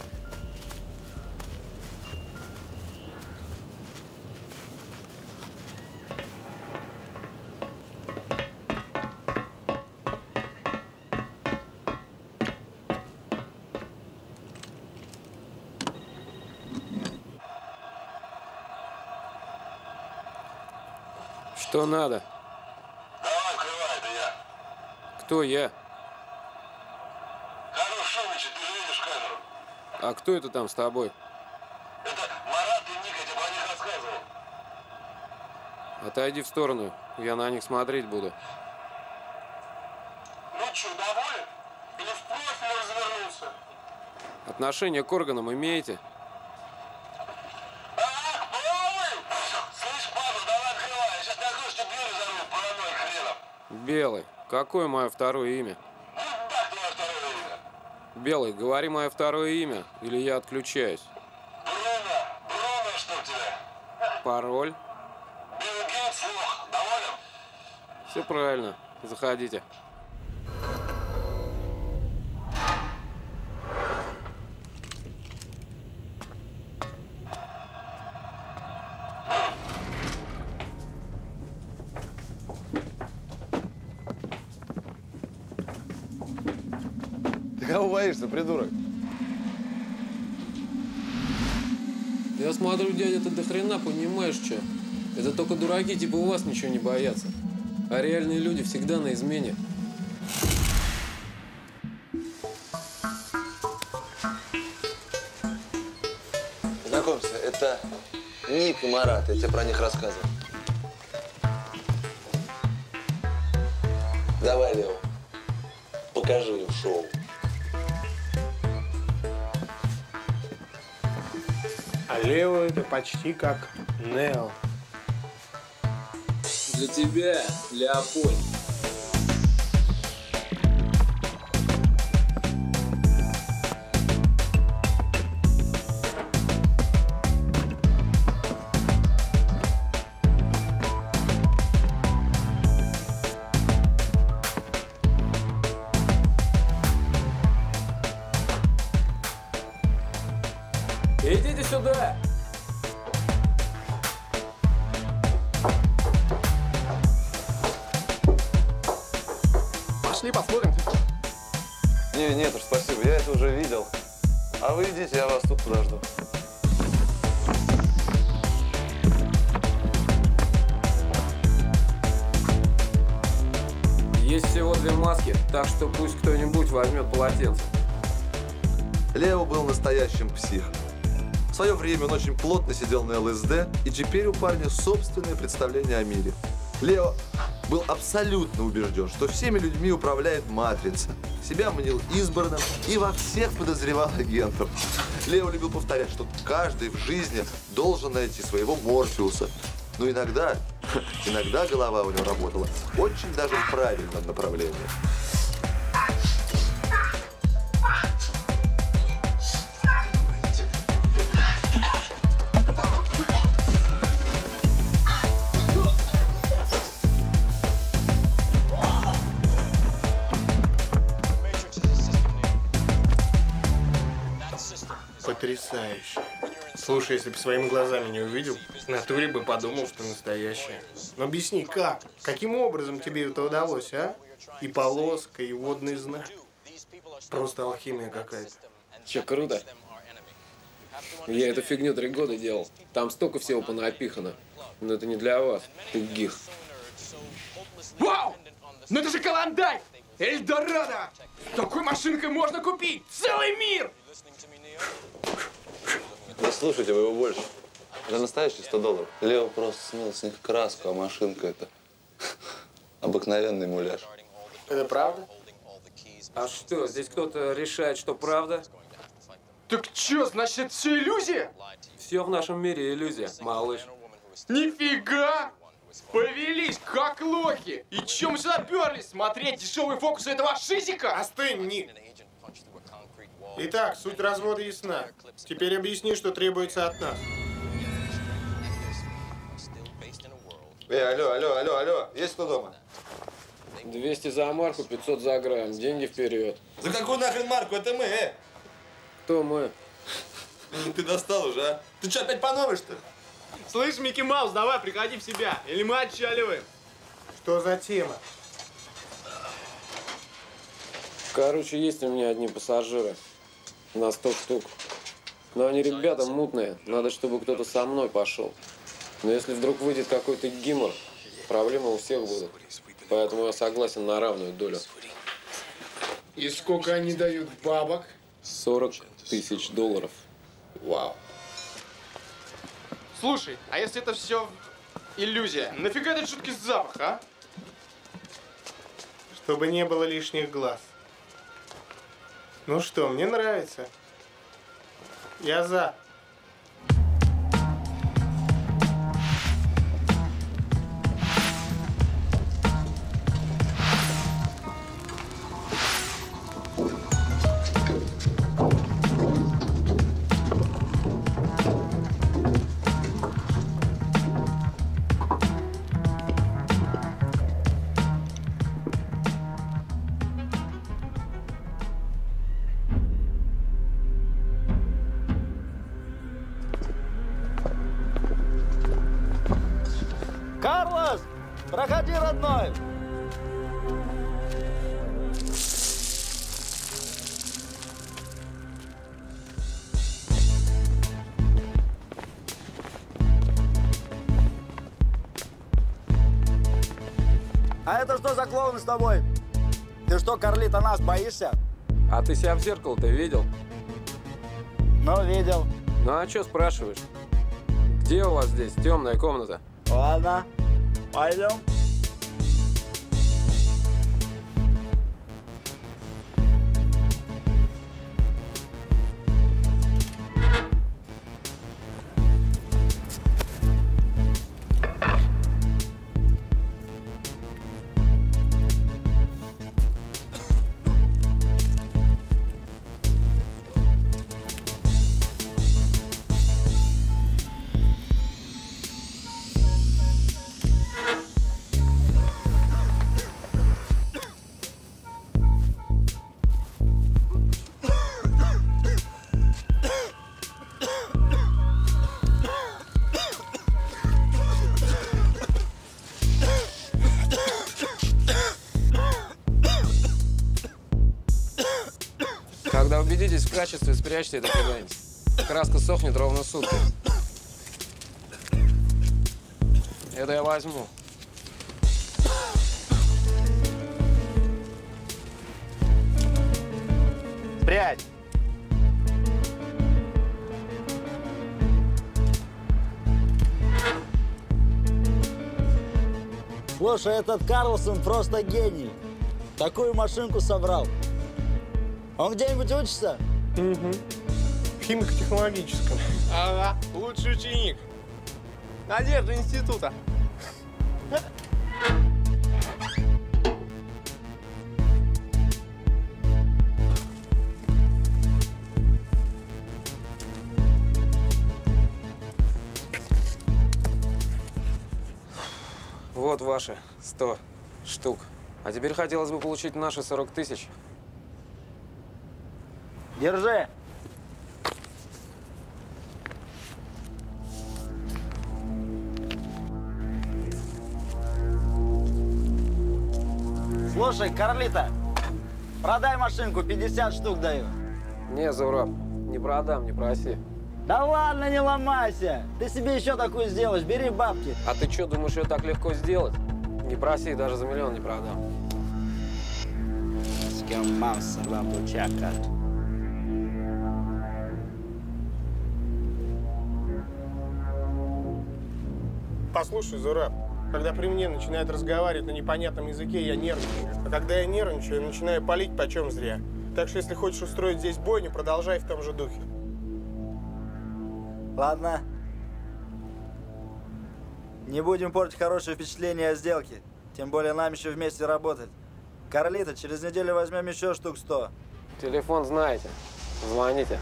Что надо? Давай, открывай, это я. Кто я? Карл Шумич, ты же видишь камеру. А кто это там с тобой? Это Марат и Ника, я тебе про них рассказывал. Отойди в сторону, я на них смотреть буду. Ну что, доволен? Или в профиль развернулся? Отношение к органам имеете? Белый, какое мое второе имя? Белый, говори мое второе имя, или я отключаюсь. Бруно, Бруно, что у тебя? Пароль? Билл Гейтс, лох, доволен? Все правильно, заходите. Кого боишься, придурок? Я смотрю, дядя, ты до хрена понимаешь, что? Это только дураки типа у вас ничего не боятся. А реальные люди всегда на измене. Знакомься, это Ник и Марат. Я тебе про них рассказывал. Давай, Лео, покажи им шоу. А Лео это почти как Нео. Для тебя, Леопольд. Идите сюда! Пошли посмотрим. Не, нет уж, спасибо, я это уже видел. А вы идите, я вас тут подожду. Есть всего две маски, так что пусть кто-нибудь возьмет полотенце. Лео был настоящим психом. В свое время он очень плотно сидел на ЛСД, и теперь у парня собственное представление о мире. Лео был абсолютно убежден, что всеми людьми управляет матрица. Себя мнил избранным и во всех подозревал агентов. Лео любил повторять, что каждый в жизни должен найти своего Морфеуса. Но иногда, иногда голова у него работала очень даже в правильном направлении. Потрясающе. Слушай, если бы своими глазами не увидел, в натуре бы подумал, что настоящее. Но объясни, как? Каким образом тебе это удалось, а? И полоска, и водный знак. Просто алхимия какая-то. Че, круто? Я эту фигню три года делал. Там столько всего понапихано. Но это не для вас, тугих. Вау! Ну это же Клондайк! Эльдорадо! Такой машинкой можно купить целый мир! Да слушайте вы его больше. За настоящие сто долларов. Лео просто смыл с них краску, а машинка это обыкновенный муляж. Это правда? А что, здесь кто-то решает, что правда? Так чё, значит, это все иллюзия? Все в нашем мире иллюзия, малыш. Нифига! Повелись, как лохи! И чё мы сюда перлись? Смотреть дешевые фокусы этого шизика? Остынь, Ник. Итак, суть развода ясна. Теперь объясни, что требуется от нас. Эй, алло, алло, алло, алло, есть кто дома? двести за марку, пятьсот за грамм. Деньги вперед. За какую нахрен марку? Это мы, э? Кто мы? Ты достал уже, а? Ты что, опять по новой, что ли? Слышь, Микки Маус, давай, приходи в себя. Или мы отчаливаем. Что за тема? Короче, есть у меня одни пассажиры. На сто штук. Но они ребята мутные. Надо, чтобы кто-то со мной пошел. Но если вдруг выйдет какой-то гимор, проблемы у всех будут. Поэтому я согласен на равную долю. И сколько они дают бабок? сорок тысяч долларов. Вау. Слушай, а если это все иллюзия, нафига этот жуткий запах, а? Чтобы не было лишних глаз. Ну что, мне нравится. Я за. Карлос, проходи, родной. А это что за клоун с тобой? Ты что, Карлита, нас боишься? А ты себя в зеркало-то видел? Ну, видел. Ну а что спрашиваешь? Где у вас здесь темная комната? Ладно, пойдем. Убедитесь в качестве, спрячьте это куда-нибудь. Краска сохнет ровно сутки. Это я возьму. Спрячь! Слушай, этот Карлсон просто гений. Такую машинку собрал. Он где-нибудь учится? Угу. В химико-технологическом. Ага, лучший ученик. Надежда института. Вот ваши сто штук. А теперь хотелось бы получить наши сорок тысяч. Держи. Слушай, Карлита, продай машинку, пятьдесят штук даю. Не, Зураб, не продам, не проси. Да ладно, не ломайся. Ты себе еще такую сделаешь, бери бабки. А ты что, думаешь, ее так легко сделать? Не проси, даже за миллион не продам. Послушай, Зураб, когда при мне начинают разговаривать на непонятном языке, я нервничаю. А когда я нервничаю, я начинаю палить почем зря. Так что, если хочешь устроить здесь бойню, продолжай в том же духе. Ладно. Не будем портить хорошее впечатление о сделке. Тем более нам еще вместе работать. Карлита, через неделю возьмем еще штук сто. Телефон знаете. Звоните.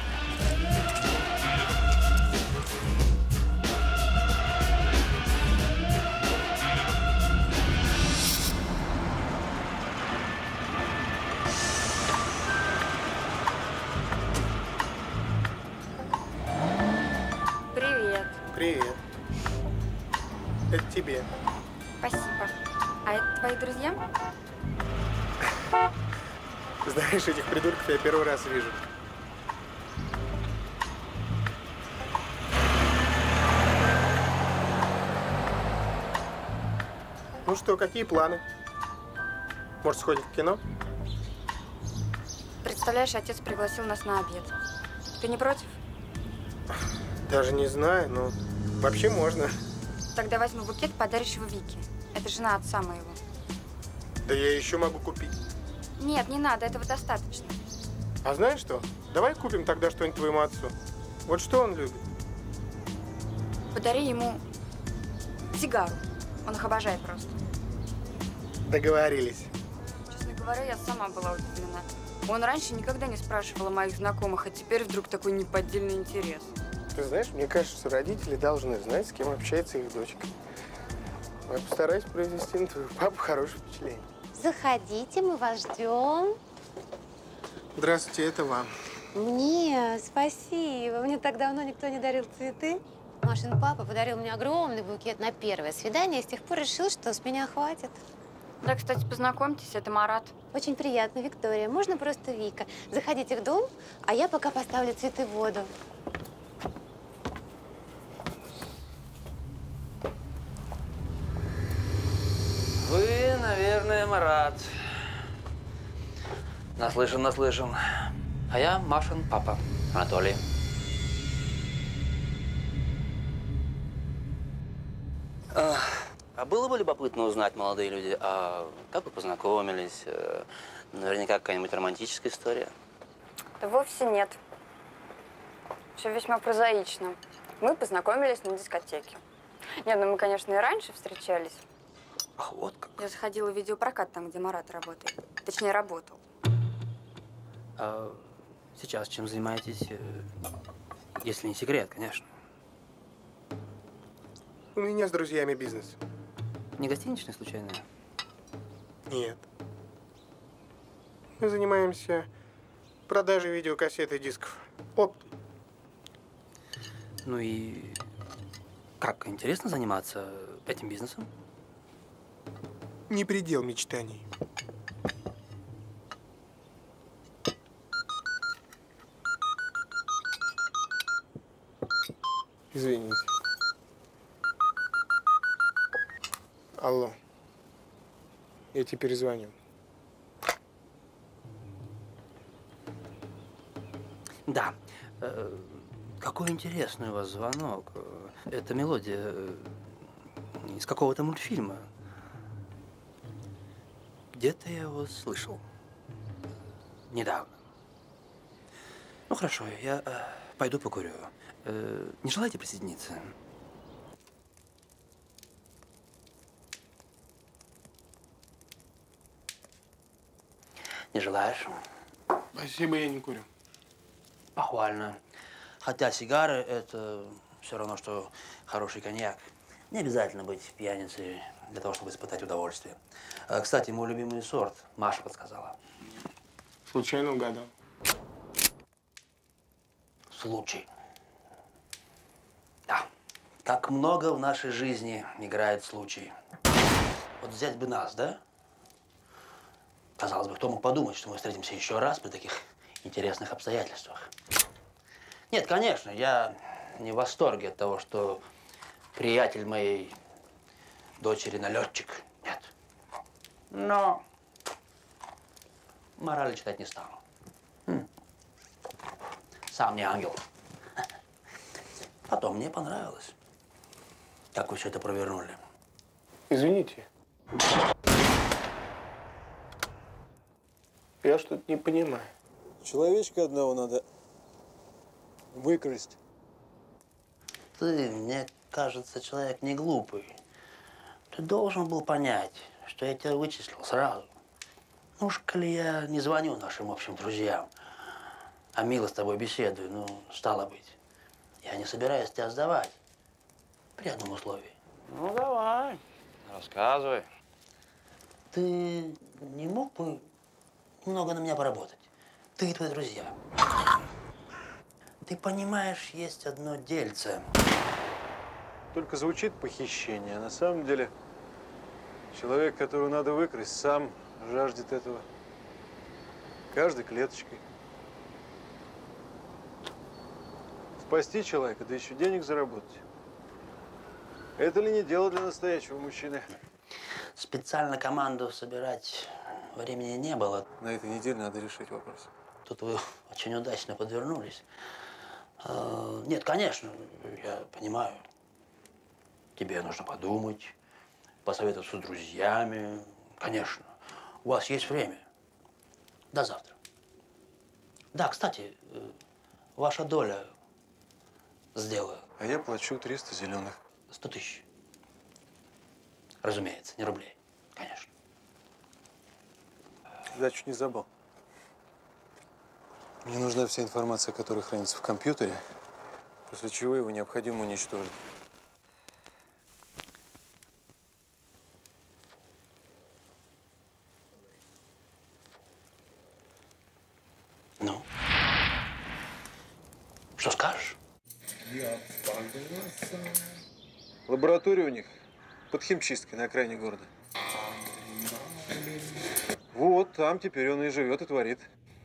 Привет. Привет. Это тебе. Спасибо. А это твои друзья? Знаешь, этих придурков я первый раз вижу. Ну что, какие планы? Может, сходим в кино? Представляешь, отец пригласил нас на обед. Ты не против? Даже не знаю, но вообще можно. Тогда возьму букет, подаришь его Вике. Это жена отца моего. Да я еще могу купить. Нет, не надо, этого достаточно. А знаешь что? Давай купим тогда что-нибудь твоему отцу. Вот что он любит? Подари ему сигару. Он их обожает просто. Договорились. Честно говоря, я сама была удивлена. Он раньше никогда не спрашивал о моих знакомых, а теперь вдруг такой неподдельный интерес. Ты знаешь, мне кажется, что родители должны знать, с кем общается их дочка. Я постараюсь произвести на твоего папу хорошее впечатление. Заходите, мы вас ждем. Здравствуйте, это вам. Мне, спасибо. Мне так давно никто не дарил цветы. Машин папа подарил мне огромный букет на первое свидание, и с тех пор решил, что с меня хватит. Да, кстати, познакомьтесь, это Марат. Очень приятно, Виктория. Можно просто Вика. Заходите в дом, а я пока поставлю цветы в воду. Вы, наверное, Марат. Наслышан, наслышан. А я Машин папа, Анатолий. А, а было бы любопытно узнать, молодые люди, а как вы познакомились? Наверняка какая-нибудь романтическая история. Да вовсе нет. Все весьма прозаично. Мы познакомились на дискотеке. Нет, ну мы, конечно, и раньше встречались. Ах, вот как. Я заходила в видеопрокат там, где Марат работает. Точнее, работал. А сейчас чем занимаетесь, если не секрет, конечно? У меня с друзьями бизнес. Не гостиничный, случайно? Нет. Мы занимаемся продажей видеокассет и дисков. Оптом. Ну и как, интересно заниматься этим бизнесом? Не предел мечтаний. Извините. Алло. Я тебе перезвоню. Да. Э, какой интересный у вас звонок. Это мелодия э, из какого-то мультфильма. Где-то я его слышал. Недавно. Ну хорошо, я э, пойду покурю. Э, не желаете присоединиться? Не желаешь? Спасибо, я не курю. Похвально. Хотя сигары – это все равно, что хороший коньяк. Не обязательно быть пьяницей для того, чтобы испытать удовольствие. А, кстати, мой любимый сорт Маша подсказала. Случайно угадал. Случай. Да. Как много в нашей жизни играет случай. Вот взять бы нас, да? Казалось бы, кто мог подумать, что мы встретимся еще раз при таких интересных обстоятельствах. Нет, конечно, я не в восторге от того, что приятель моей дочери налетчик. Нет. Но морали читать не стану. Хм. Сам не ангел. Потом мне понравилось, как вы все это провернули. Извините. Я что-то не понимаю. Человечка одного надо выкрасть. Ты, мне кажется, человек не глупый. Ты должен был понять, что я тебя вычислил сразу. Ну уж, коли я не звоню нашим общим друзьям, а мило с тобой беседую, ну, стало быть, я не собираюсь тебя сдавать. При одном условии. Ну, давай. Рассказывай. Ты не мог бы немного на меня поработать? Ты и твои друзья. Ты понимаешь, есть одно дельце. Только звучит похищение, а на самом деле человек, которого надо выкрасть, сам жаждет этого. Каждой клеточкой. Спасти человека, да еще денег заработать. Это ли не дело для настоящего мужчины? Специально команду собирать времени не было. На этой неделе надо решить вопрос. Тут вы очень удачно подвернулись. Нет, конечно, я понимаю. Тебе нужно подумать, посоветоваться с друзьями. Конечно, у вас есть время. До завтра. Да, кстати, ваша доля сделаю. А я плачу триста зеленых. Сто тысяч. Разумеется, не рублей, конечно. Да, чуть не забыл. Мне нужна вся информация, которая хранится в компьютере, после чего его необходимо уничтожить. Ну? Что скажешь? Лаборатория у них под химчисткой на окраине города. Вот, там теперь он и живет, и творит.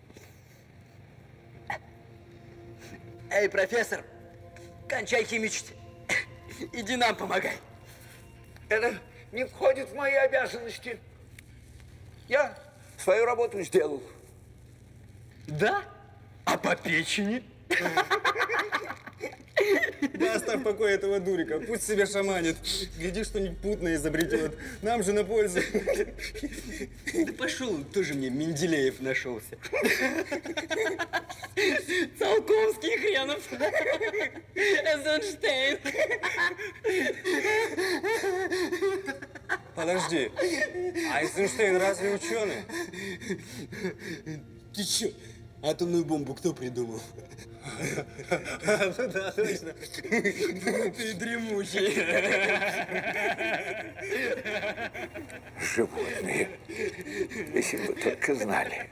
Эй, профессор, кончай химичить. Иди нам помогай. Это не входит в мои обязанности. Я свою работу сделал. Да? А по печени? Да оставь в покое этого дурика, пусть себе шаманит. Гляди, что-нибудь путное изобретет. Нам же на пользу. Да пошел, тоже мне Менделеев нашелся. Циолковский хренов. Эйзенштейн. Подожди, а Эйзенштейн разве ученый? Ты че, атомную бомбу кто придумал? Ну да, точно. Ты дремучий. Животные, если бы только знали.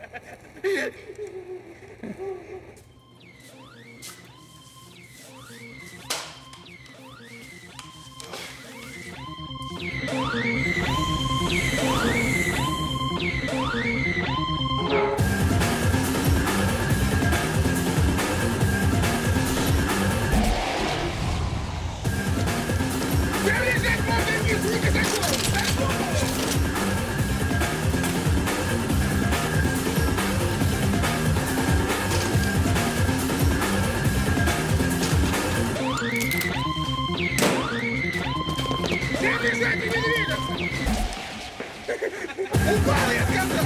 Приближать можно вниз, не катакомб! Не бежать и не двигаться! Упал, я сказал!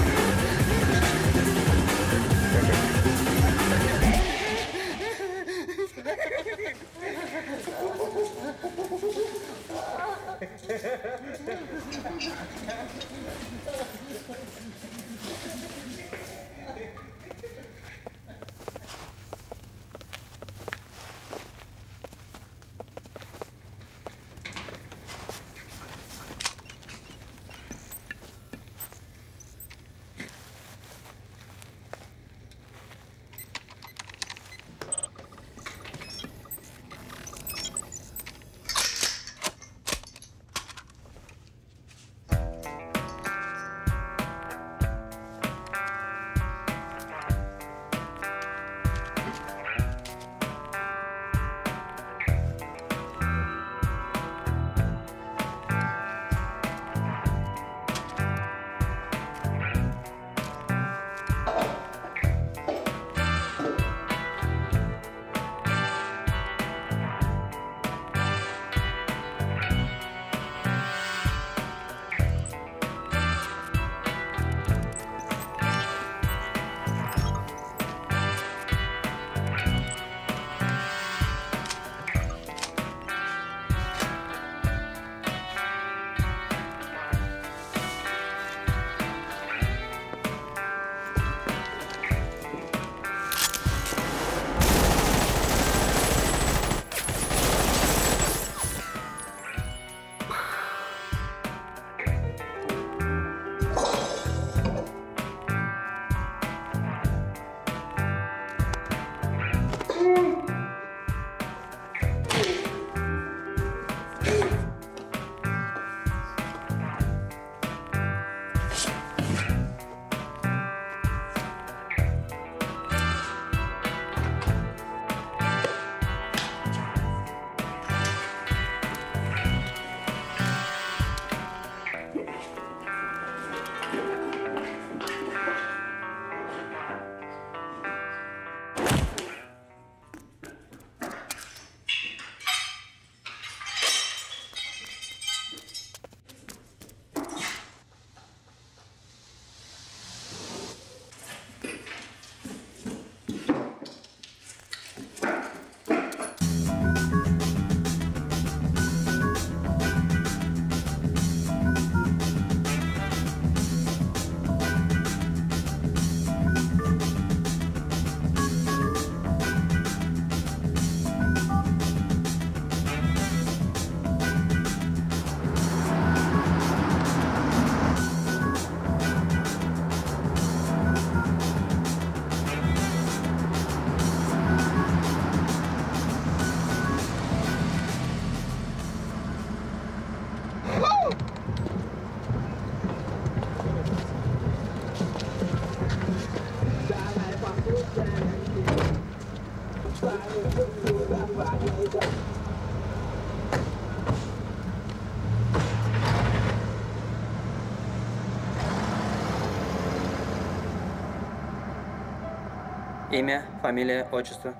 Имя, фамилия, отчество?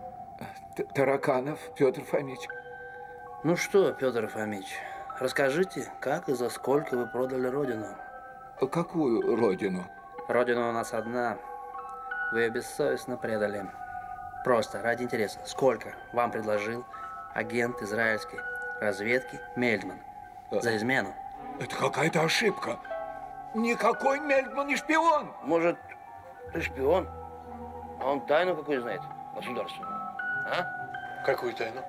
Тараканов Петр Фомич. Ну что, Петр Фомич, расскажите, как и за сколько вы продали родину? Какую родину? Родина у нас одна. Вы ее бессовестно предали. Просто ради интереса. Сколько вам предложил агент израильской разведки Мельдман за измену? Это какая-то ошибка. Никакой Мельдман не шпион. Может, ты шпион? А он тайну какую знает? Государственную. А? Какую тайну?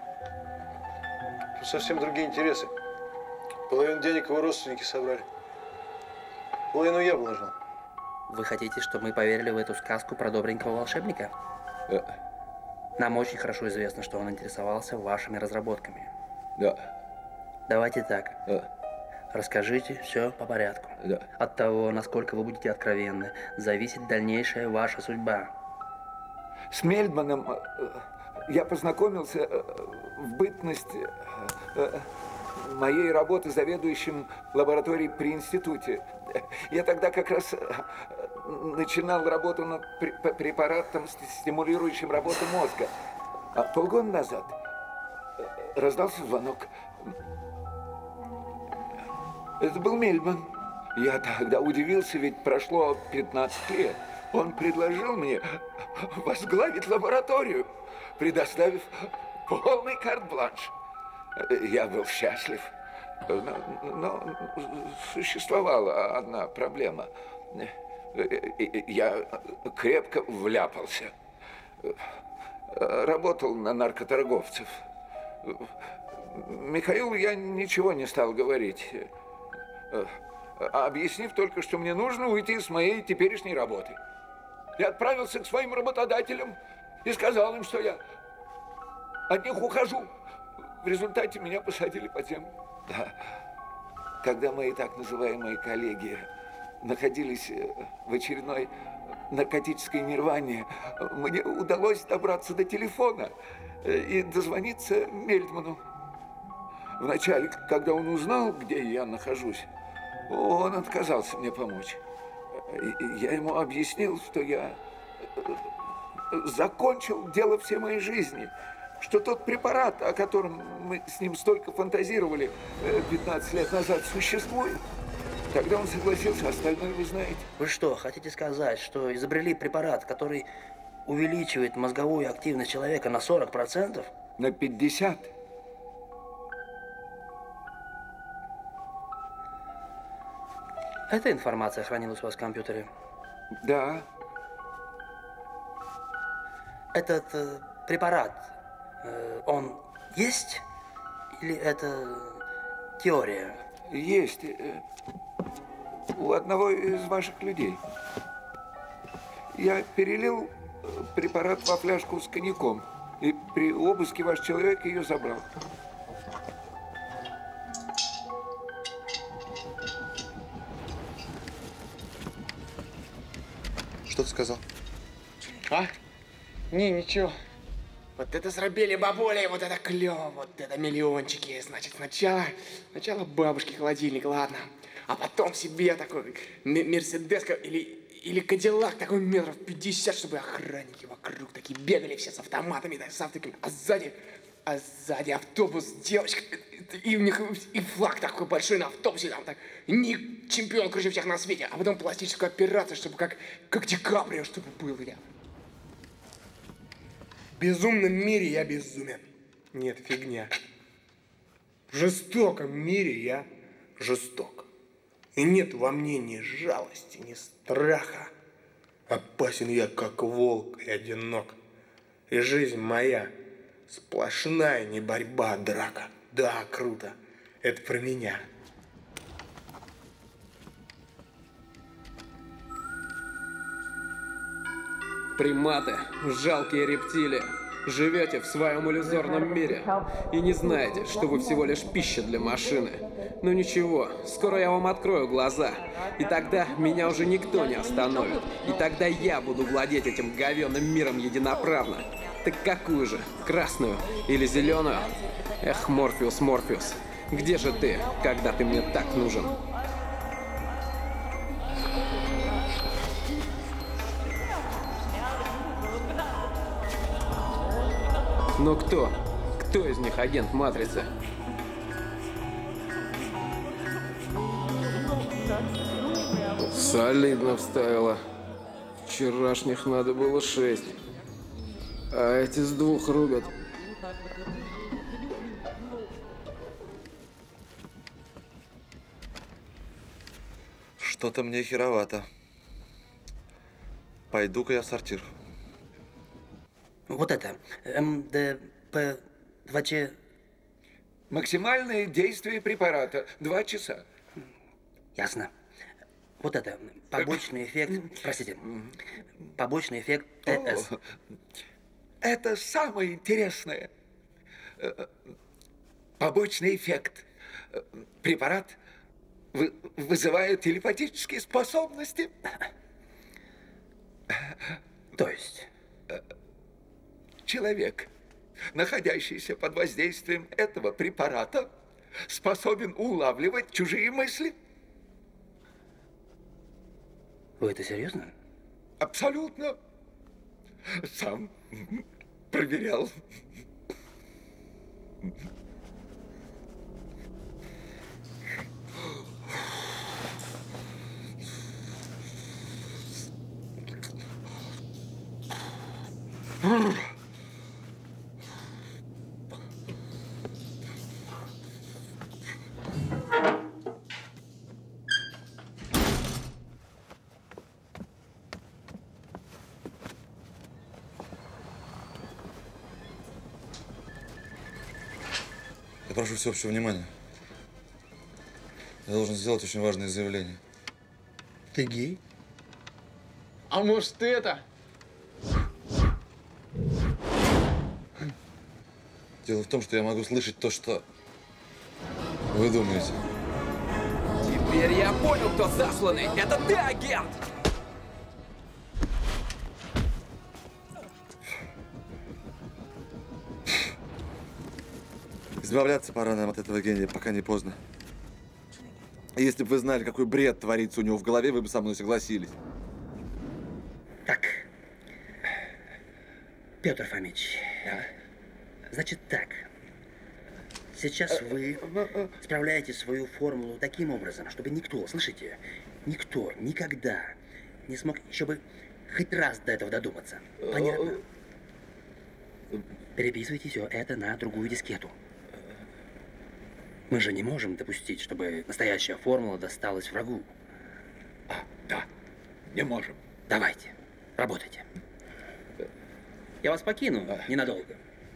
Тут совсем другие интересы. Половину денег его родственники собрали. Половину я вложил. Вы хотите, чтобы мы поверили в эту сказку про добренького волшебника? Да. Нам очень хорошо известно, что он интересовался вашими разработками. Да. Давайте так. Да. Расскажите все по порядку. Да. От того, насколько вы будете откровенны, зависит дальнейшая ваша судьба. С Мельдманом я познакомился в бытность моей работы заведующим лабораторией при институте. Я тогда как раз начинал работу над препаратом, стимулирующим работу мозга. А полгода назад раздался звонок. Это был Мельдман. Я тогда удивился, ведь прошло пятнадцать лет. Он предложил мне возглавить лабораторию, предоставив полный карт-бланш. Я был счастлив. Но, но существовала одна проблема. Я крепко вляпался. Работал на наркоторговцев. Михаилу я ничего не стал говорить, объяснив только, что мне нужно уйти с моей теперешней работы. Я отправился к своим работодателям и сказал им, что я от них ухожу. В результате меня посадили под землю. Да. Когда мои так называемые коллеги находились в очередной наркотической нирване, мне удалось добраться до телефона и дозвониться Мельдману. Вначале, когда он узнал, где я нахожусь, он отказался мне помочь. Я ему объяснил, что я закончил дело всей моей жизни, что тот препарат, о котором мы с ним столько фантазировали пятнадцать лет назад, существует. Тогда он согласился, остальное вы знаете. Вы что, хотите сказать, что изобрели препарат, который увеличивает мозговую активность человека на сорок процентов? На пятьдесят. Эта информация хранилась у вас в компьютере? Да. Этот э, препарат, э, он есть? Или это теория? Есть. У одного из ваших людей. Я перелил препарат во фляжку с коньяком. И при обыске ваш человек ее забрал. Что ты сказал? А? Не, ничего. Вот это срабели бабули, вот это клево, вот это миллиончики. Значит, сначала, сначала бабушке холодильник, ладно. А потом себе такой Мерседес или, или Кадиллак, такой метров пятьдесят, чтобы охранники вокруг такие бегали все с автоматами, да, с автоками. А сзади, а сзади автобус с девочкой. И у них и флаг такой большой на автобусе, там так, Ник, чемпион круче всех на свете. А потом пластическая операция, чтобы как, как Ди Каприо, чтобы был я. В безумном мире я безумен. Нет, фигня. В жестоком мире я жесток. И нет во мне ни жалости, ни страха. Опасен я, как волк, и одинок. И жизнь моя сплошная не борьба, а драка. Да, круто. Это про меня. Приматы, жалкие рептилии, живете в своем иллюзорном мире и не знаете, что вы всего лишь пища для машины. Ну ничего, скоро я вам открою глаза, и тогда меня уже никто не остановит, и тогда я буду владеть этим говёным миром единоправно. Так какую же? Красную или зеленую? Эх, Морфеус, Морфеус, где же ты, когда ты мне так нужен? Но кто? Кто из них агент Матрицы? Солидно вставила. Вчерашних надо было шесть. А эти с двух рубят. Что-то мне херовато. Пойду-ка я в сортир. Вот это. эм дэ пэ два че. Максимальное действие препарата. Два часа. Ясно. Вот это. Побочный эффект. Простите. Побочный эффект тэ эс. Это самое интересное. Побочный эффект. Препарат вызывает телепатические способности. То есть? Человек, находящийся под воздействием этого препарата, способен улавливать чужие мысли. Вы это серьезно? Абсолютно. Сам проверял. Я прошу всеобщего внимания. Я должен сделать очень важное заявление. Ты гей? А может, ты это? Дело в том, что я могу слышать то, что вы думаете. Теперь я понял, кто засланный. Это ты, агент! Избавляться пора нам от этого гения, пока не поздно. И если бы вы знали, какой бред творится у него в голове, вы бы со мной согласились. Так, Петр Фомич, да? Значит так, сейчас вы справляете свою формулу таким образом, чтобы никто, слышите, никто никогда не смог еще бы хоть раз до этого додуматься. Понятно? Переписывайте все это на другую дискету. Мы же не можем допустить, чтобы настоящая формула досталась врагу. А, да, не можем. Давайте, работайте. Я вас покину ненадолго.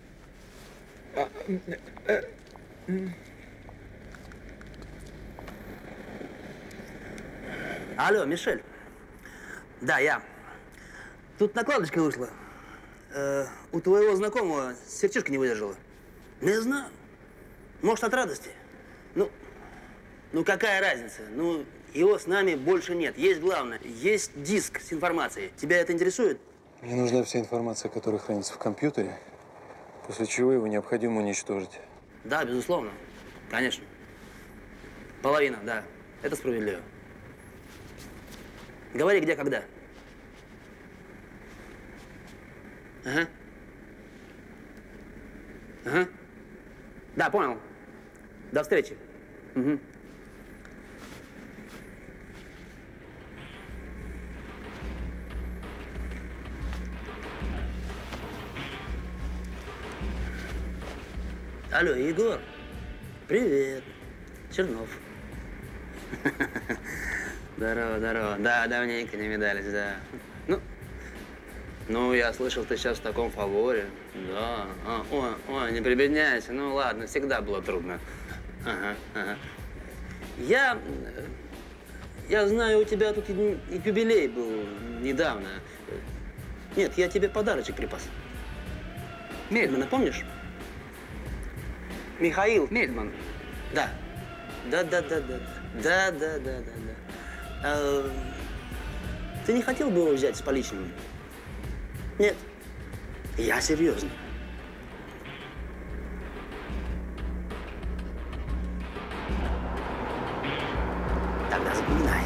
Алло, Мишель. Да, я. Тут накладочка вышла. Э, у твоего знакомого сердечко не выдержала. Не знаю. Может, от радости. Ну, ну какая разница? Ну, его с нами больше нет. Есть главное. Есть диск с информацией. Тебя это интересует? Мне нужна вся информация, которая хранится в компьютере, после чего его необходимо уничтожить. Да, безусловно. Конечно. Половина, да. Это справедливо. Говори, где, когда. Ага. Ага. Да, понял. До встречи. Угу. Алло, Егор. Привет. Чернов. Здорово, здорово. Да, давненько не видались, да. Ну, ну, я слышал, ты сейчас в таком фаворе. Да. А, ой, ой, не прибедняйся. Ну, ладно, всегда было трудно. Ага, ага. Я... Я знаю, у тебя тут и юбилей был недавно. Нет, я тебе подарочек припас. Мельдмана, помнишь? Михаил Мельдман. Да. Да, да, да, да. Да, да, да, да, да. А, ты не хотел бы его взять с поличным? Нет. Я серьезно. Тогда запоминай.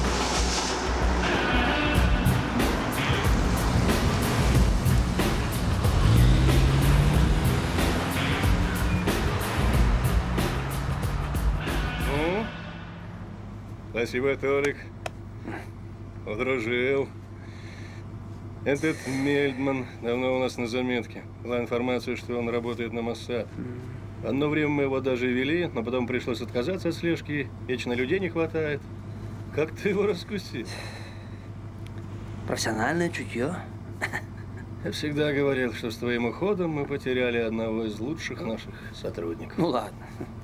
Ну, спасибо, Толик. Удружил. Этот Мельдман давно у нас на заметке. Была информация, что он работает на Моссад. Одно время мы его даже вели, но потом пришлось отказаться от слежки. Вечно людей не хватает. Как ты его раскусил? Профессиональное чутье. Я всегда говорил, что с твоим уходом мы потеряли одного из лучших наших сотрудников. Ну ладно.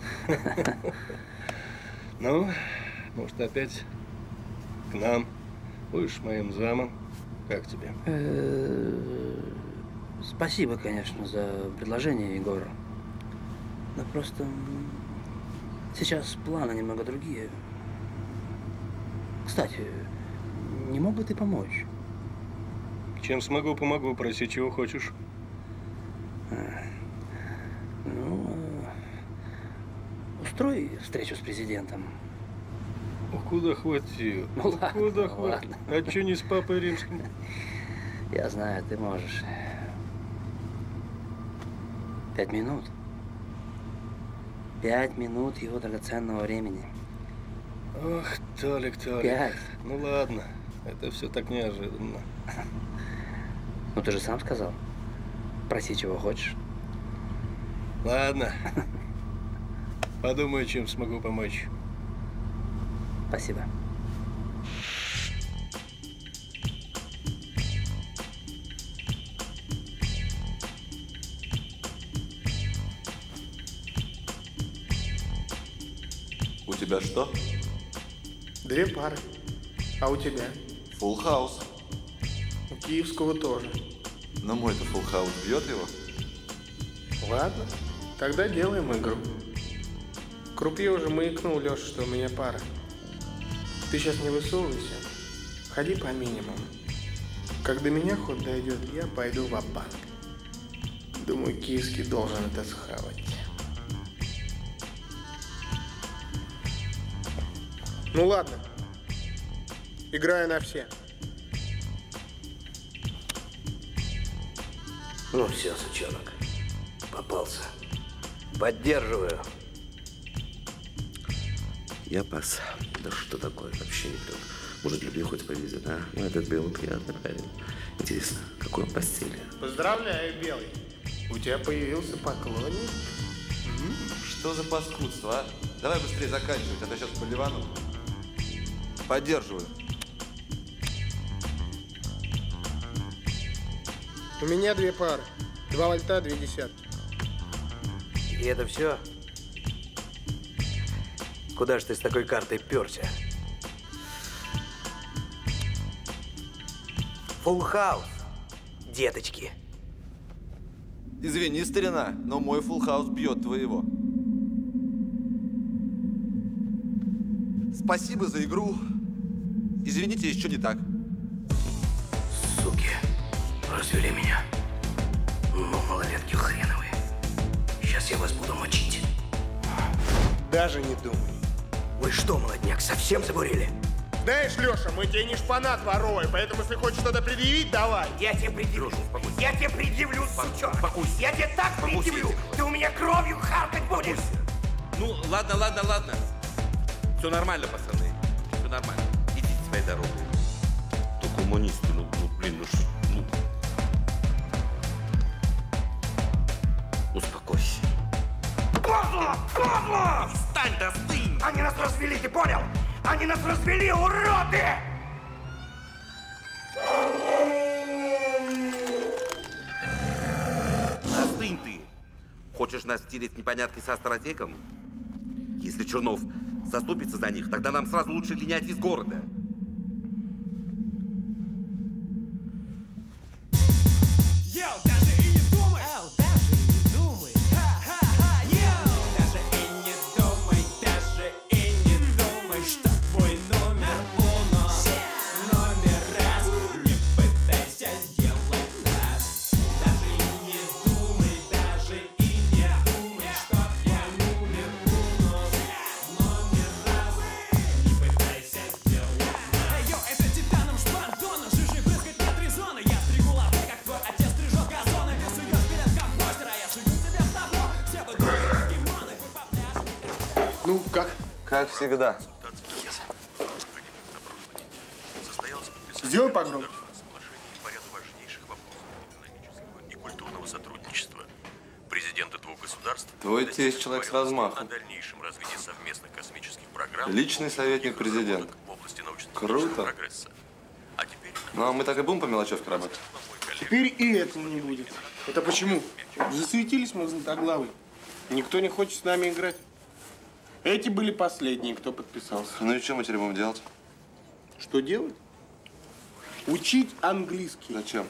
Ну, может, опять к нам? Будешь моим замом? Как тебе? Спасибо, конечно, за предложение, Егор. Но просто сейчас планы немного другие. Кстати, не мог бы ты помочь? Чем смогу, помогу. Проси, чего хочешь. Ну, Устрой встречу с президентом. Куда хватил? Ну ладно, Куда ну хватил? ладно. А что не с папой римским? Я знаю, ты можешь. Пять минут. Пять минут его драгоценного времени. Ох, Толик, Толик. Пять. Ну ладно, это все так неожиданно. Ну ты же сам сказал. Проси, чего хочешь. Ладно. Подумаю, чем смогу помочь. Спасибо. У тебя что? Две пары. А у тебя? Фулл хаус. У Киевского тоже. Но мой-то фулл хаус бьет его. Ладно, тогда делаем игру. Крупье уже маякнул, Леша, что у меня пара. Ты сейчас не высовывайся, ходи по минимуму. Как до меня ход дойдет, я пойду ва-банк. Думаю, Киевский должен это схавать. Ну ладно, играю на все. Ну все, сучонок, попался. Поддерживаю. Я пас. Да что такое? Вообще никто. Может, любви хоть повезет, а? Ну, этот белый приятный парень. Интересно, какой он по стилю? Поздравляю, Белый. У тебя появился поклонник. Что за паскудство, а? Давай быстрее заканчивать, а то сейчас по ливану. Поддерживаю. У меня две пары. Два вольта, две десятки. И это все? Куда ж ты с такой картой перся? Фулл хаус, деточки. Извини, старина, но мой фулл хаус бьет твоего. Спасибо за игру. Извините, еще не так. Суки, развели меня. Ну, малолетки хреновые. Сейчас я вас буду мочить. Даже не думай. Вы что, молодняк, совсем забурили? Знаешь, Леша, мы тебе не шпанат воруем, поэтому если хочешь что-то предъявить, давай. Я тебе предъявлю. Я тебе предъявлю, сучонок. Я тебе так предъявлю. Ты у меня кровью харкать будешь. Ну, ладно, ладно, ладно. Все нормально, пацаны. Все нормально. Идите своей дорогой. То коммунисты, ну, ну блин, ну, ш- ну. Успокойся. Козла! Козла! Встань, да стынь! Они нас развели, ты понял? Они нас развели, уроды! Остынь ты! Хочешь нас стереть в непонятке со стратегом? Если Чернов заступится за них, тогда нам сразу лучше линять из города. Йоу, даже и не думай! Ау, даже и не думай! Ха-ха-ха, йоу! Даже и не думай, даже и не думай, что твой номер уно, номер раз. Не пытайся сделать нас. Даже и не думай, даже и не думай, что твой номер уно, номер раз. Не пытайся сделать нас. Эй, йоу, это титаном шпантоном, жижи брызгать нет резона. Я стригу лапы, как твой отец стрижет газоны. Ты суешь перед компостера, я сую тебя в табло. Все вы покемоны, вы попляшете. Ну, как? Как всегда. Сделай погромче. И культурного сотрудничества. Президенты двух государств Твой тесть человек с размахом. о дальнейшем развитии совместных космических программ. Личный советник президента. В области Круто. прогресса. Ну, а мы так и будем по мелочевке работать? Теперь и этого не будет. Это почему? Засуетились мы, Златоглавый. Никто не хочет с нами играть. Эти были последние, кто подписался. Ну и что мы теперь будем делать? Что делать? Учить английский. Зачем?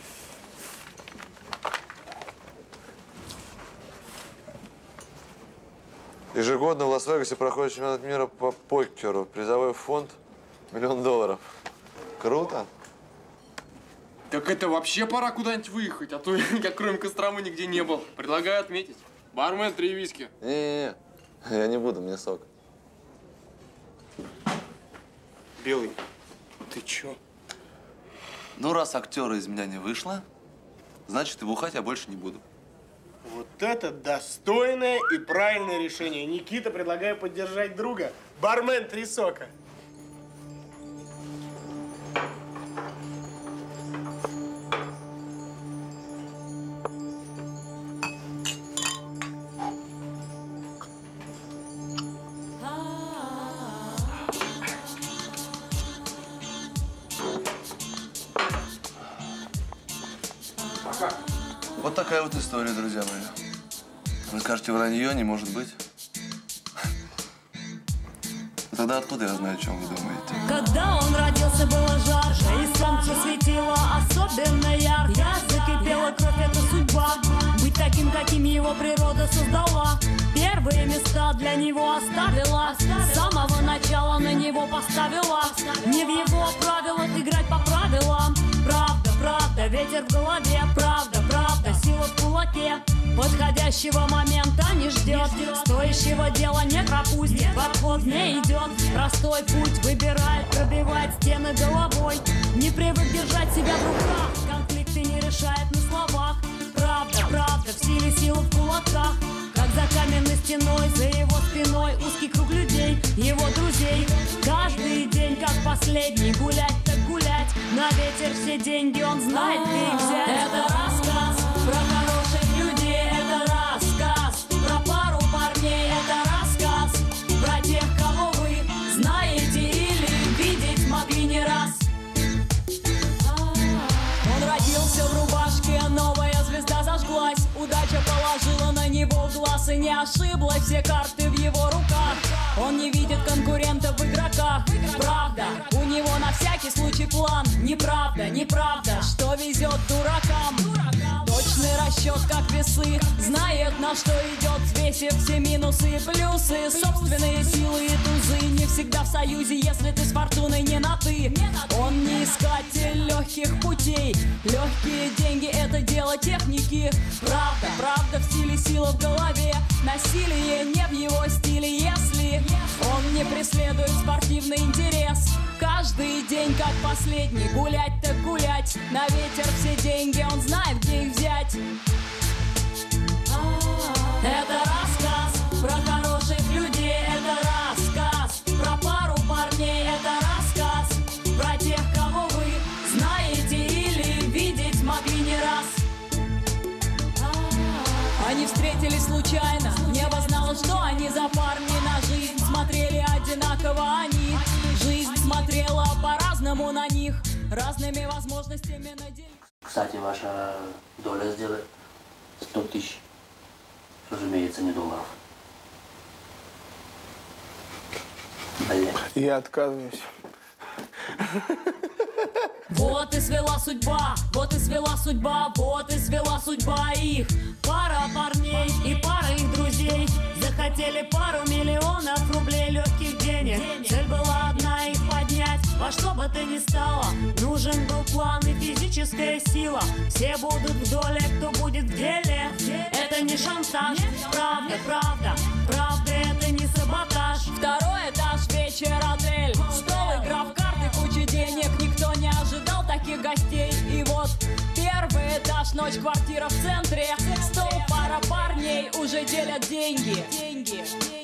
Ежегодно в Лас-Вегасе проходит чемпионат мира по покеру. Призовой фонд миллион долларов. Круто. Так это вообще пора куда-нибудь выехать, а то я кроме Костромы нигде не был. Предлагаю отметить. Бармен, три виски. Не-не-не, Я не буду, мне сок. Белый, ты чё? Ну, раз актера из меня не вышло, значит, и бухать я больше не буду. Вот это достойное и правильное решение. Никита, предлагаю поддержать друга. Бармен, три сока. Вот такая вот история, друзья мои. Вы скажете, вранье не может быть. Тогда откуда я знаю, о чем вы думаете? Когда он родился, было жарко, и солнце светило особенно ярко. Закипела кровь, это судьба, быть таким, каким его природа создала. Первые места для него оставила, с самого начала на него поставила. Не в его правилах играть по правилам. Правда, правда, ветер в голове, правда, правда, сила в кулаке. Подходящего момента не ждет, стоящего дела не пропустит, в обход не идет. Простой путь выбирает, пробивает стены головой. Не привык держать себя в руках, конфликты не решает на словах. Правда, правда, в силе сила в кулаках. Как за каменной стеной, за его спиной узкий круг людей, его друзей. Каждый день как последний, гулять так гулять. На ветер все деньги он знает, где их взять. Это рассказ про хороших людей, это рассказ про пару парней, это рассказ про тех, кого вы знаете или видеть могли не раз. Он родился в рубашке, новая звезда зажглась. Удача положила на него глаз и не ошиблась, все карты в его руках. Он не видит конкурентов в игроках. Правда, у него на всякий случай план. Неправда, неправда, что везет дуракам. Точный расчет, как весы, знает, на что идет, взвесив все минусы и плюсы. Собственные силы и тузы не всегда в союзе, если ты с фортуной не на ты. Он не искатель легких путей. Легкие деньги — это дело техники. Правда, правда, в стиле сила в голове. Насилие не в его стиле, если он не преследует спортивный интерес. Каждый день как последний, гулять так гулять. На ветер все деньги, он знает, где их взять. Это рассказ про хороших людей, это рассказ про пару парней, это рассказ про тех, кого вы знаете или видеть могли не раз. Они встретились случайно, небо знало, что они за парни. На жизнь смотрели одинаково они, жизнь смотрела по-разному на них, разными возможностями наделена. Кстати, ваша доля сделает сто тысяч. Разумеется, не долларов. Блин. Я отказываюсь. Вот и свела судьба, вот и свела судьба, вот и свела судьба их. Пара парней и пара их друзей захотели пару миллионов рублей легких денег. Цель была одна — их поднять во что бы то ни стало. Нужен был план и физическая сила. Все будут в доле, кто будет в деле. Это не шантаж, правда, правда, правда, это не саботаж. Второй этаж, вечер, отель, стол, игра в карты, куча денег. Никто не ожидал таких гостей. И вот первый этаж, ночь, квартира в центре. Стол, пара парней уже делят деньги. Деньги.